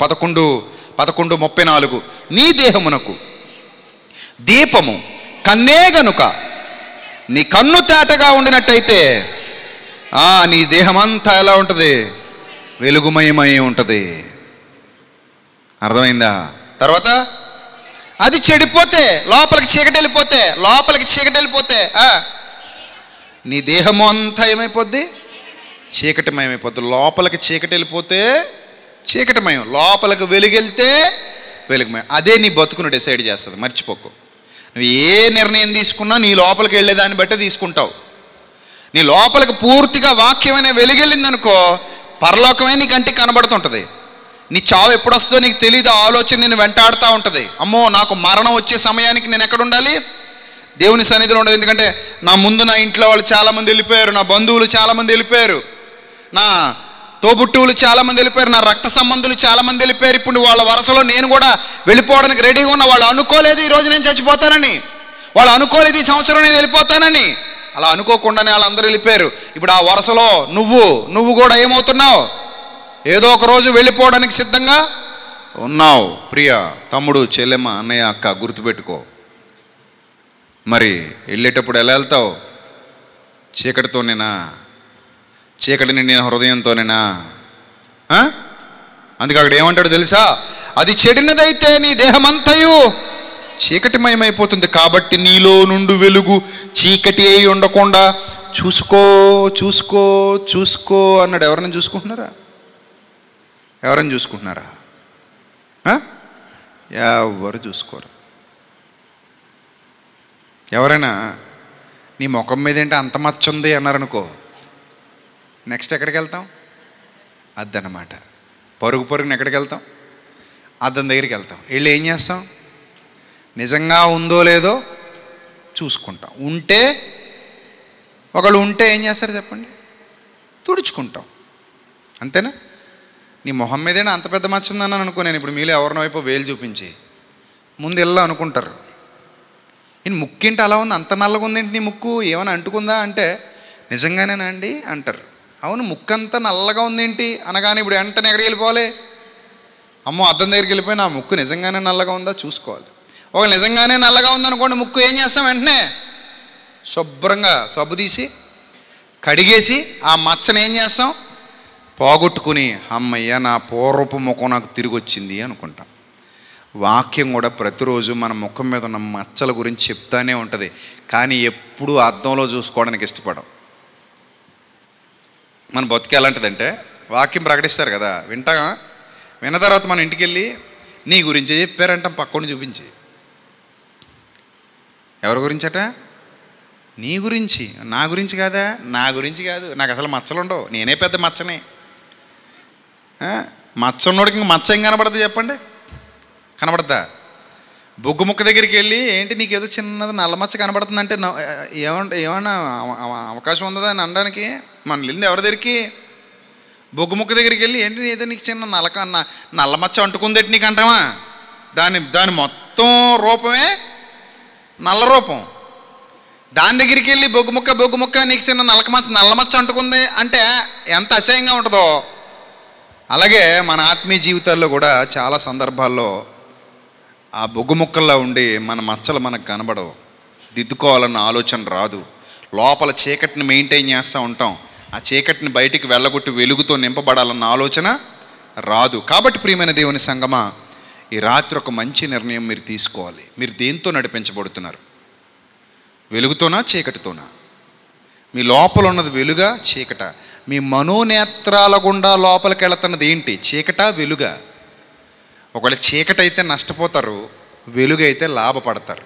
11:34 నీ దేహమునకు దీపము కన్నే గనుక నీ కన్ను తేటగా ఉండినట్టయితే నీ దేహమంతా ఎలా ఉంటుంది? వెలుగుమయమై ఉంటుంది. అర్థమైందా? తర్వాత అది చెడిపోతే, లోపలికి చీకటి వెళ్ళిపోతే నీ దేహము అంతా ఏమైపోద్ది? చీకటిమయమైపోద్ది. లోపలికి చీకటి వెళ్ళిపోతే చీకటిమయం, లోపలికి వెలుగెళ్తే వెలుగుమయం. అదే నీ బతుకును డిసైడ్ చేస్తుంది, మర్చిపోకు. నువ్వు ఏ నిర్ణయం తీసుకున్నా నీ లోపలికి వెళ్ళేదాన్ని బట్టే తీసుకుంటావు. నీ లోపలికి పూర్తిగా వాక్యమైన వెలుగెళ్ళిందనుకో, పరలోకమే నీ కంటికి కనబడుతుంటుంది. నీ చావు ఎప్పుడు వస్తుందో నీకు తెలియదు, ఆలోచన నేను వెంటాడుతూ ఉంటుంది. అమ్మో, నాకు మరణం వచ్చే సమయానికి నేను ఎక్కడ ఉండాలి? దేవుని సన్నిధిలో ఉండదు. ఎందుకంటే నా ముందు నా ఇంట్లో వాళ్ళు చాలామంది వెళ్ళిపోయారు, నా బంధువులు చాలామంది వెళ్ళిపోయారు, నా తోబుట్టువులు చాలామంది వెళ్ళిపోయారు, నా రక్త సంబంధులు చాలామంది వెళ్ళిపోయారు. ఇప్పుడు వాళ్ళ వరుసలో నేను కూడా వెళ్ళిపోవడానికి రెడీగా ఉన్నా. వాళ్ళు అనుకోలేదు ఈరోజు నేను చచ్చిపోతానని, వాళ్ళు అనుకోలేదు ఈ సంవత్సరం నేను వెళ్ళిపోతానని. అలా అనుకోకుండానే వాళ్ళందరూ వెళ్ళిపోయారు. ఇప్పుడు ఆ వరుసలో నువ్వు కూడా ఏమవుతున్నావు? ఏదో ఒక రోజు వెళ్ళిపోవడానికి సిద్ధంగా ఉన్నావు. ప్రియ తమ్ముడు, చెల్లెమ్మ, అన్నయ్య, అక్క, గుర్తుపెట్టుకో. మరి వెళ్ళేటప్పుడు ఎలా వెళ్తావు? చీకటితోనేనా? చీకటి నిండిన హృదయంతోనేనా? అందుకే అక్కడ ఏమంటాడు తెలుసా? అది చెడినదైతే నీ దేహమంతయు చీకటిమయమైపోతుంది. కాబట్టి నీలో నుండి వెలుగు చీకటి అయి ఉండకుండా చూసుకో అన్నాడు. ఎవరైనా చూసుకుంటున్నారా? ఎవరు చూసుకోరు. ఎవరైనా నీ ముఖం మీద ఏంటి అంత మచ్చ ఉంది అన్నారనుకో, నెక్స్ట్ ఎక్కడికి వెళ్తాం? అదన్నమాట. పరుగు పరుగుని ఎక్కడికి వెళ్తాం? అద్దం దగ్గరికి వెళ్తాం. వెళ్ళి ఏం చేస్తాం? నిజంగా ఉందో లేదో చూసుకుంటాం. ఒకళ్ళు ఉంటే ఏం చేస్తారు చెప్పండి? తుడుచుకుంటాం. అంతేనా? నీ మొహం మీదేనా అంత పెద్ద మచ్చ ఉందన్నాను అనుకో, నేను ఇప్పుడు మీలో ఎవరినో వైపు వేలు చూపించి ముందు వెళ్ళా అనుకుంటారు. ఈ ముక్కేంటి అలా ఉంది, అంత నల్లగా ఉందేంటి నీ ముక్కు, ఏమైనా అంటుకుందా అంటే నిజంగానేనా అండి అంటారు. అవును, ముక్కు అంతా నల్లగా ఉందేంటి అనగానే ఇప్పుడు వెంటనే ఎక్కడికి వెళ్ళిపోవాలి? అమ్మో, అద్దం దగ్గరికి వెళ్ళిపోయి నా ముక్కు నిజంగానే నల్లగా ఉందా చూసుకోవాలి. ఒకవేళ నిజంగానే నల్లగా ఉందనుకోండి, ముక్కు ఏం చేస్తాం? వెంటనే శుభ్రంగా సబ్బు తీసి కడిగేసి ఆ మచ్చని ఏం చేస్తాం? పోగొట్టుకుని అమ్మయ్య నా పూర్వపు ముఖం నాకు తిరిగి వచ్చింది అనుకుంటాం. వాక్యం కూడా ప్రతిరోజు మన ముఖం మీద ఉన్న మచ్చల గురించి చెప్తానే ఉంటుంది, కానీ ఎప్పుడూ అద్దంలో చూసుకోవడానికి ఇష్టపడం. మన బతుకు ఎలాంటిదంటే, వాక్యం ప్రకటిస్తారు కదా, విన్న తర్వాత మన ఇంటికి వెళ్ళి నీ గురించే చెప్పారంటాం పక్కని చూపించి. ఎవరి గురించట? నీ గురించి. నా గురించి కాదా? నా గురించి కాదు, నాకు అసలు మచ్చలు ఉండవు, నేనే పెద్ద మచ్చనే. మచ్చ ఉన్నోడికి ఇంక మచ్చ ఏం కనబడుతుంది చెప్పండి? కనబడద్దా? బొగ్గు ముక్క దగ్గరికి వెళ్ళి ఏంటి నీకు ఏదో చిన్నది నల్ల మచ్చ కనబడుతుందంటే ఏమన్నా అవకాశం ఉందా అని అనడానికి? మనం వెళ్ళింది ఎవరి దగ్గరికి? బొగ్గు ముక్క దగ్గరికి వెళ్ళి ఏంటి ఏదో నీకు చిన్న నల్ల మచ్చ అంటుకుందేంటి నీకు అంటావా? దాని మొత్తం రూపమే నల్ల రూపం. దాని దగ్గరికి వెళ్ళి బొగ్గు ముక్క నీకు చిన్న నల్ల మచ్చ అంటుకుంది అంటే ఎంత అసహ్యంగా ఉంటుందో. అలాగే మన ఆత్మీయ జీవితాల్లో కూడా చాలా సందర్భాల్లో ఆ బొగ్గు ముక్కల్లో ఉండి మన మచ్చలు మనకు కనబడవు, దిద్దుకోవాలన్న ఆలోచన రాదు, లోపల చీకటిని మెయింటైన్ చేస్తూ ఉంటాం, ఆ చీకటిని బయటికి వెళ్ళగొట్టి వెలుగుతో నింపబడాలన్న ఆలోచన రాదు. కాబట్టి ప్రియమైన దేవుని సంగమా, ఈ రాత్రి ఒక మంచి నిర్ణయం మీరు తీసుకోవాలి. మీరు దేంతో నడిపించబడుతున్నారు? వెలుగుతోనా చీకటితోనా? మీ లోపల ఉన్నది వెలుగా చీకట? మీ మనోనేత్రాల గుండా లోపలికి వెళుతున్నది ఏంటి? చీకట వెలుగా? ఒకవేళ చీకటి అయితే నష్టపోతారు, వెలుగైతే లాభపడతారు.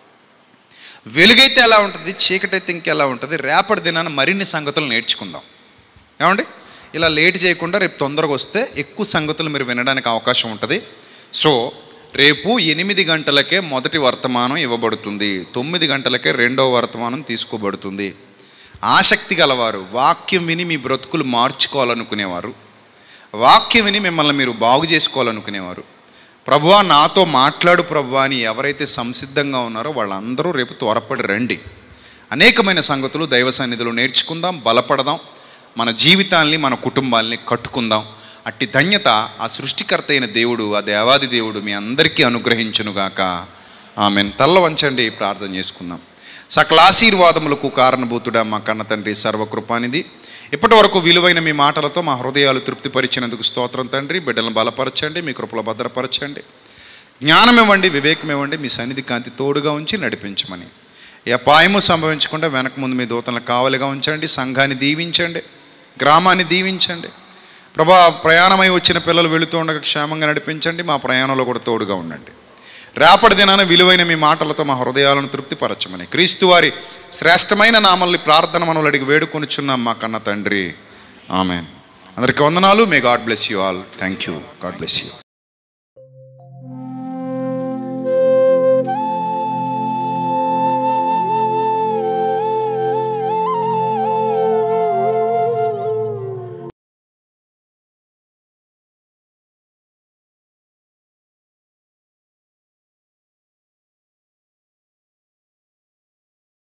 వెలుగైతే ఎలా ఉంటుంది, చీకటి అయితే ఇంకెలా ఉంటుంది? రేపటి దినాన మరిన్ని సంగతులు నేర్చుకుందాం. ఏమండి? ఇలా లేట్ చేయకుండా రేపు తొందరగా వస్తే ఎక్కువ సంగతులు మీరు వినడానికి అవకాశం ఉంటుంది. సో రేపు 8 గంటలకే మొదటి వర్తమానం ఇవ్వబడుతుంది, 9 గంటలకే రెండవ వర్తమానం తీసుకోబడుతుంది. ఆసక్తి గలవారు, వాక్యం విని మీ బ్రతుకులు మార్చుకోవాలనుకునేవారు, వాక్యం విని మిమ్మల్ని మీరు బాగు చేసుకోవాలనుకునేవారు, ప్రభువా నాతో మాట్లాడు ప్రభువా అని ఎవరైతే సంసిద్ధంగా ఉన్నారో వాళ్ళందరూ రేపు త్వరపడి రండి. అనేకమైన సంగతులు దైవ సన్నిధిలో నేర్చుకుందాం, బలపడదాం, మన జీవితాల్ని మన కుటుంబాల్ని కట్టుకుందాం. అట్టి ధన్యత ఆ సృష్టికర్త అయిన దేవుడు, ఆ దేవాది దేవుడు మీ అందరికీ అనుగ్రహించునుగాక. ఆమెన్. తల్ల వంచండి, ప్రార్థన చేసుకుందాం. సకల ఆశీర్వాదములకు కారణభూతుడా మా కన్న తండ్రి, సర్వకృపానిధి, ఇప్పటి వరకు విలువైన మీ మాటలతో మా హృదయాలు తృప్తిపరిచినందుకు స్తోత్రం తండ్రి. బిడ్డలను బలపరచండి, మీ కృపలో భద్రపరచండి, జ్ఞానం ఇవ్వండి, వివేకం ఇవ్వండి, మీ సన్నిధి కాంతి తోడుగా ఉంచి నడిపించమని. ఏ అపాయము సంభవించకుండా వెనక ముందు మీ దూతలను కావలిగా ఉంచండి. సంఘాన్ని దీవించండి, గ్రామాన్ని దీవించండి ప్రభా. ప్రయాణమై వచ్చిన పిల్లలు వెళుతూ ఉండగా క్షేమంగా నడిపించండి, మా ప్రయాణంలో కూడా తోడుగా ఉండండి. రేపటి దినాన విలువైన మీ మాటలతో మా హృదయాలను తృప్తిపరచమని క్రీస్తు వారి శ్రేష్టమైన నామల్ని ప్రార్థన మనవులు అడిగి వేడుకొనిచున్నాం మా కన్న తండ్రి. ఆమెన్. అందరికీ వందనాలు. May God bless you all. Thank you. God bless you.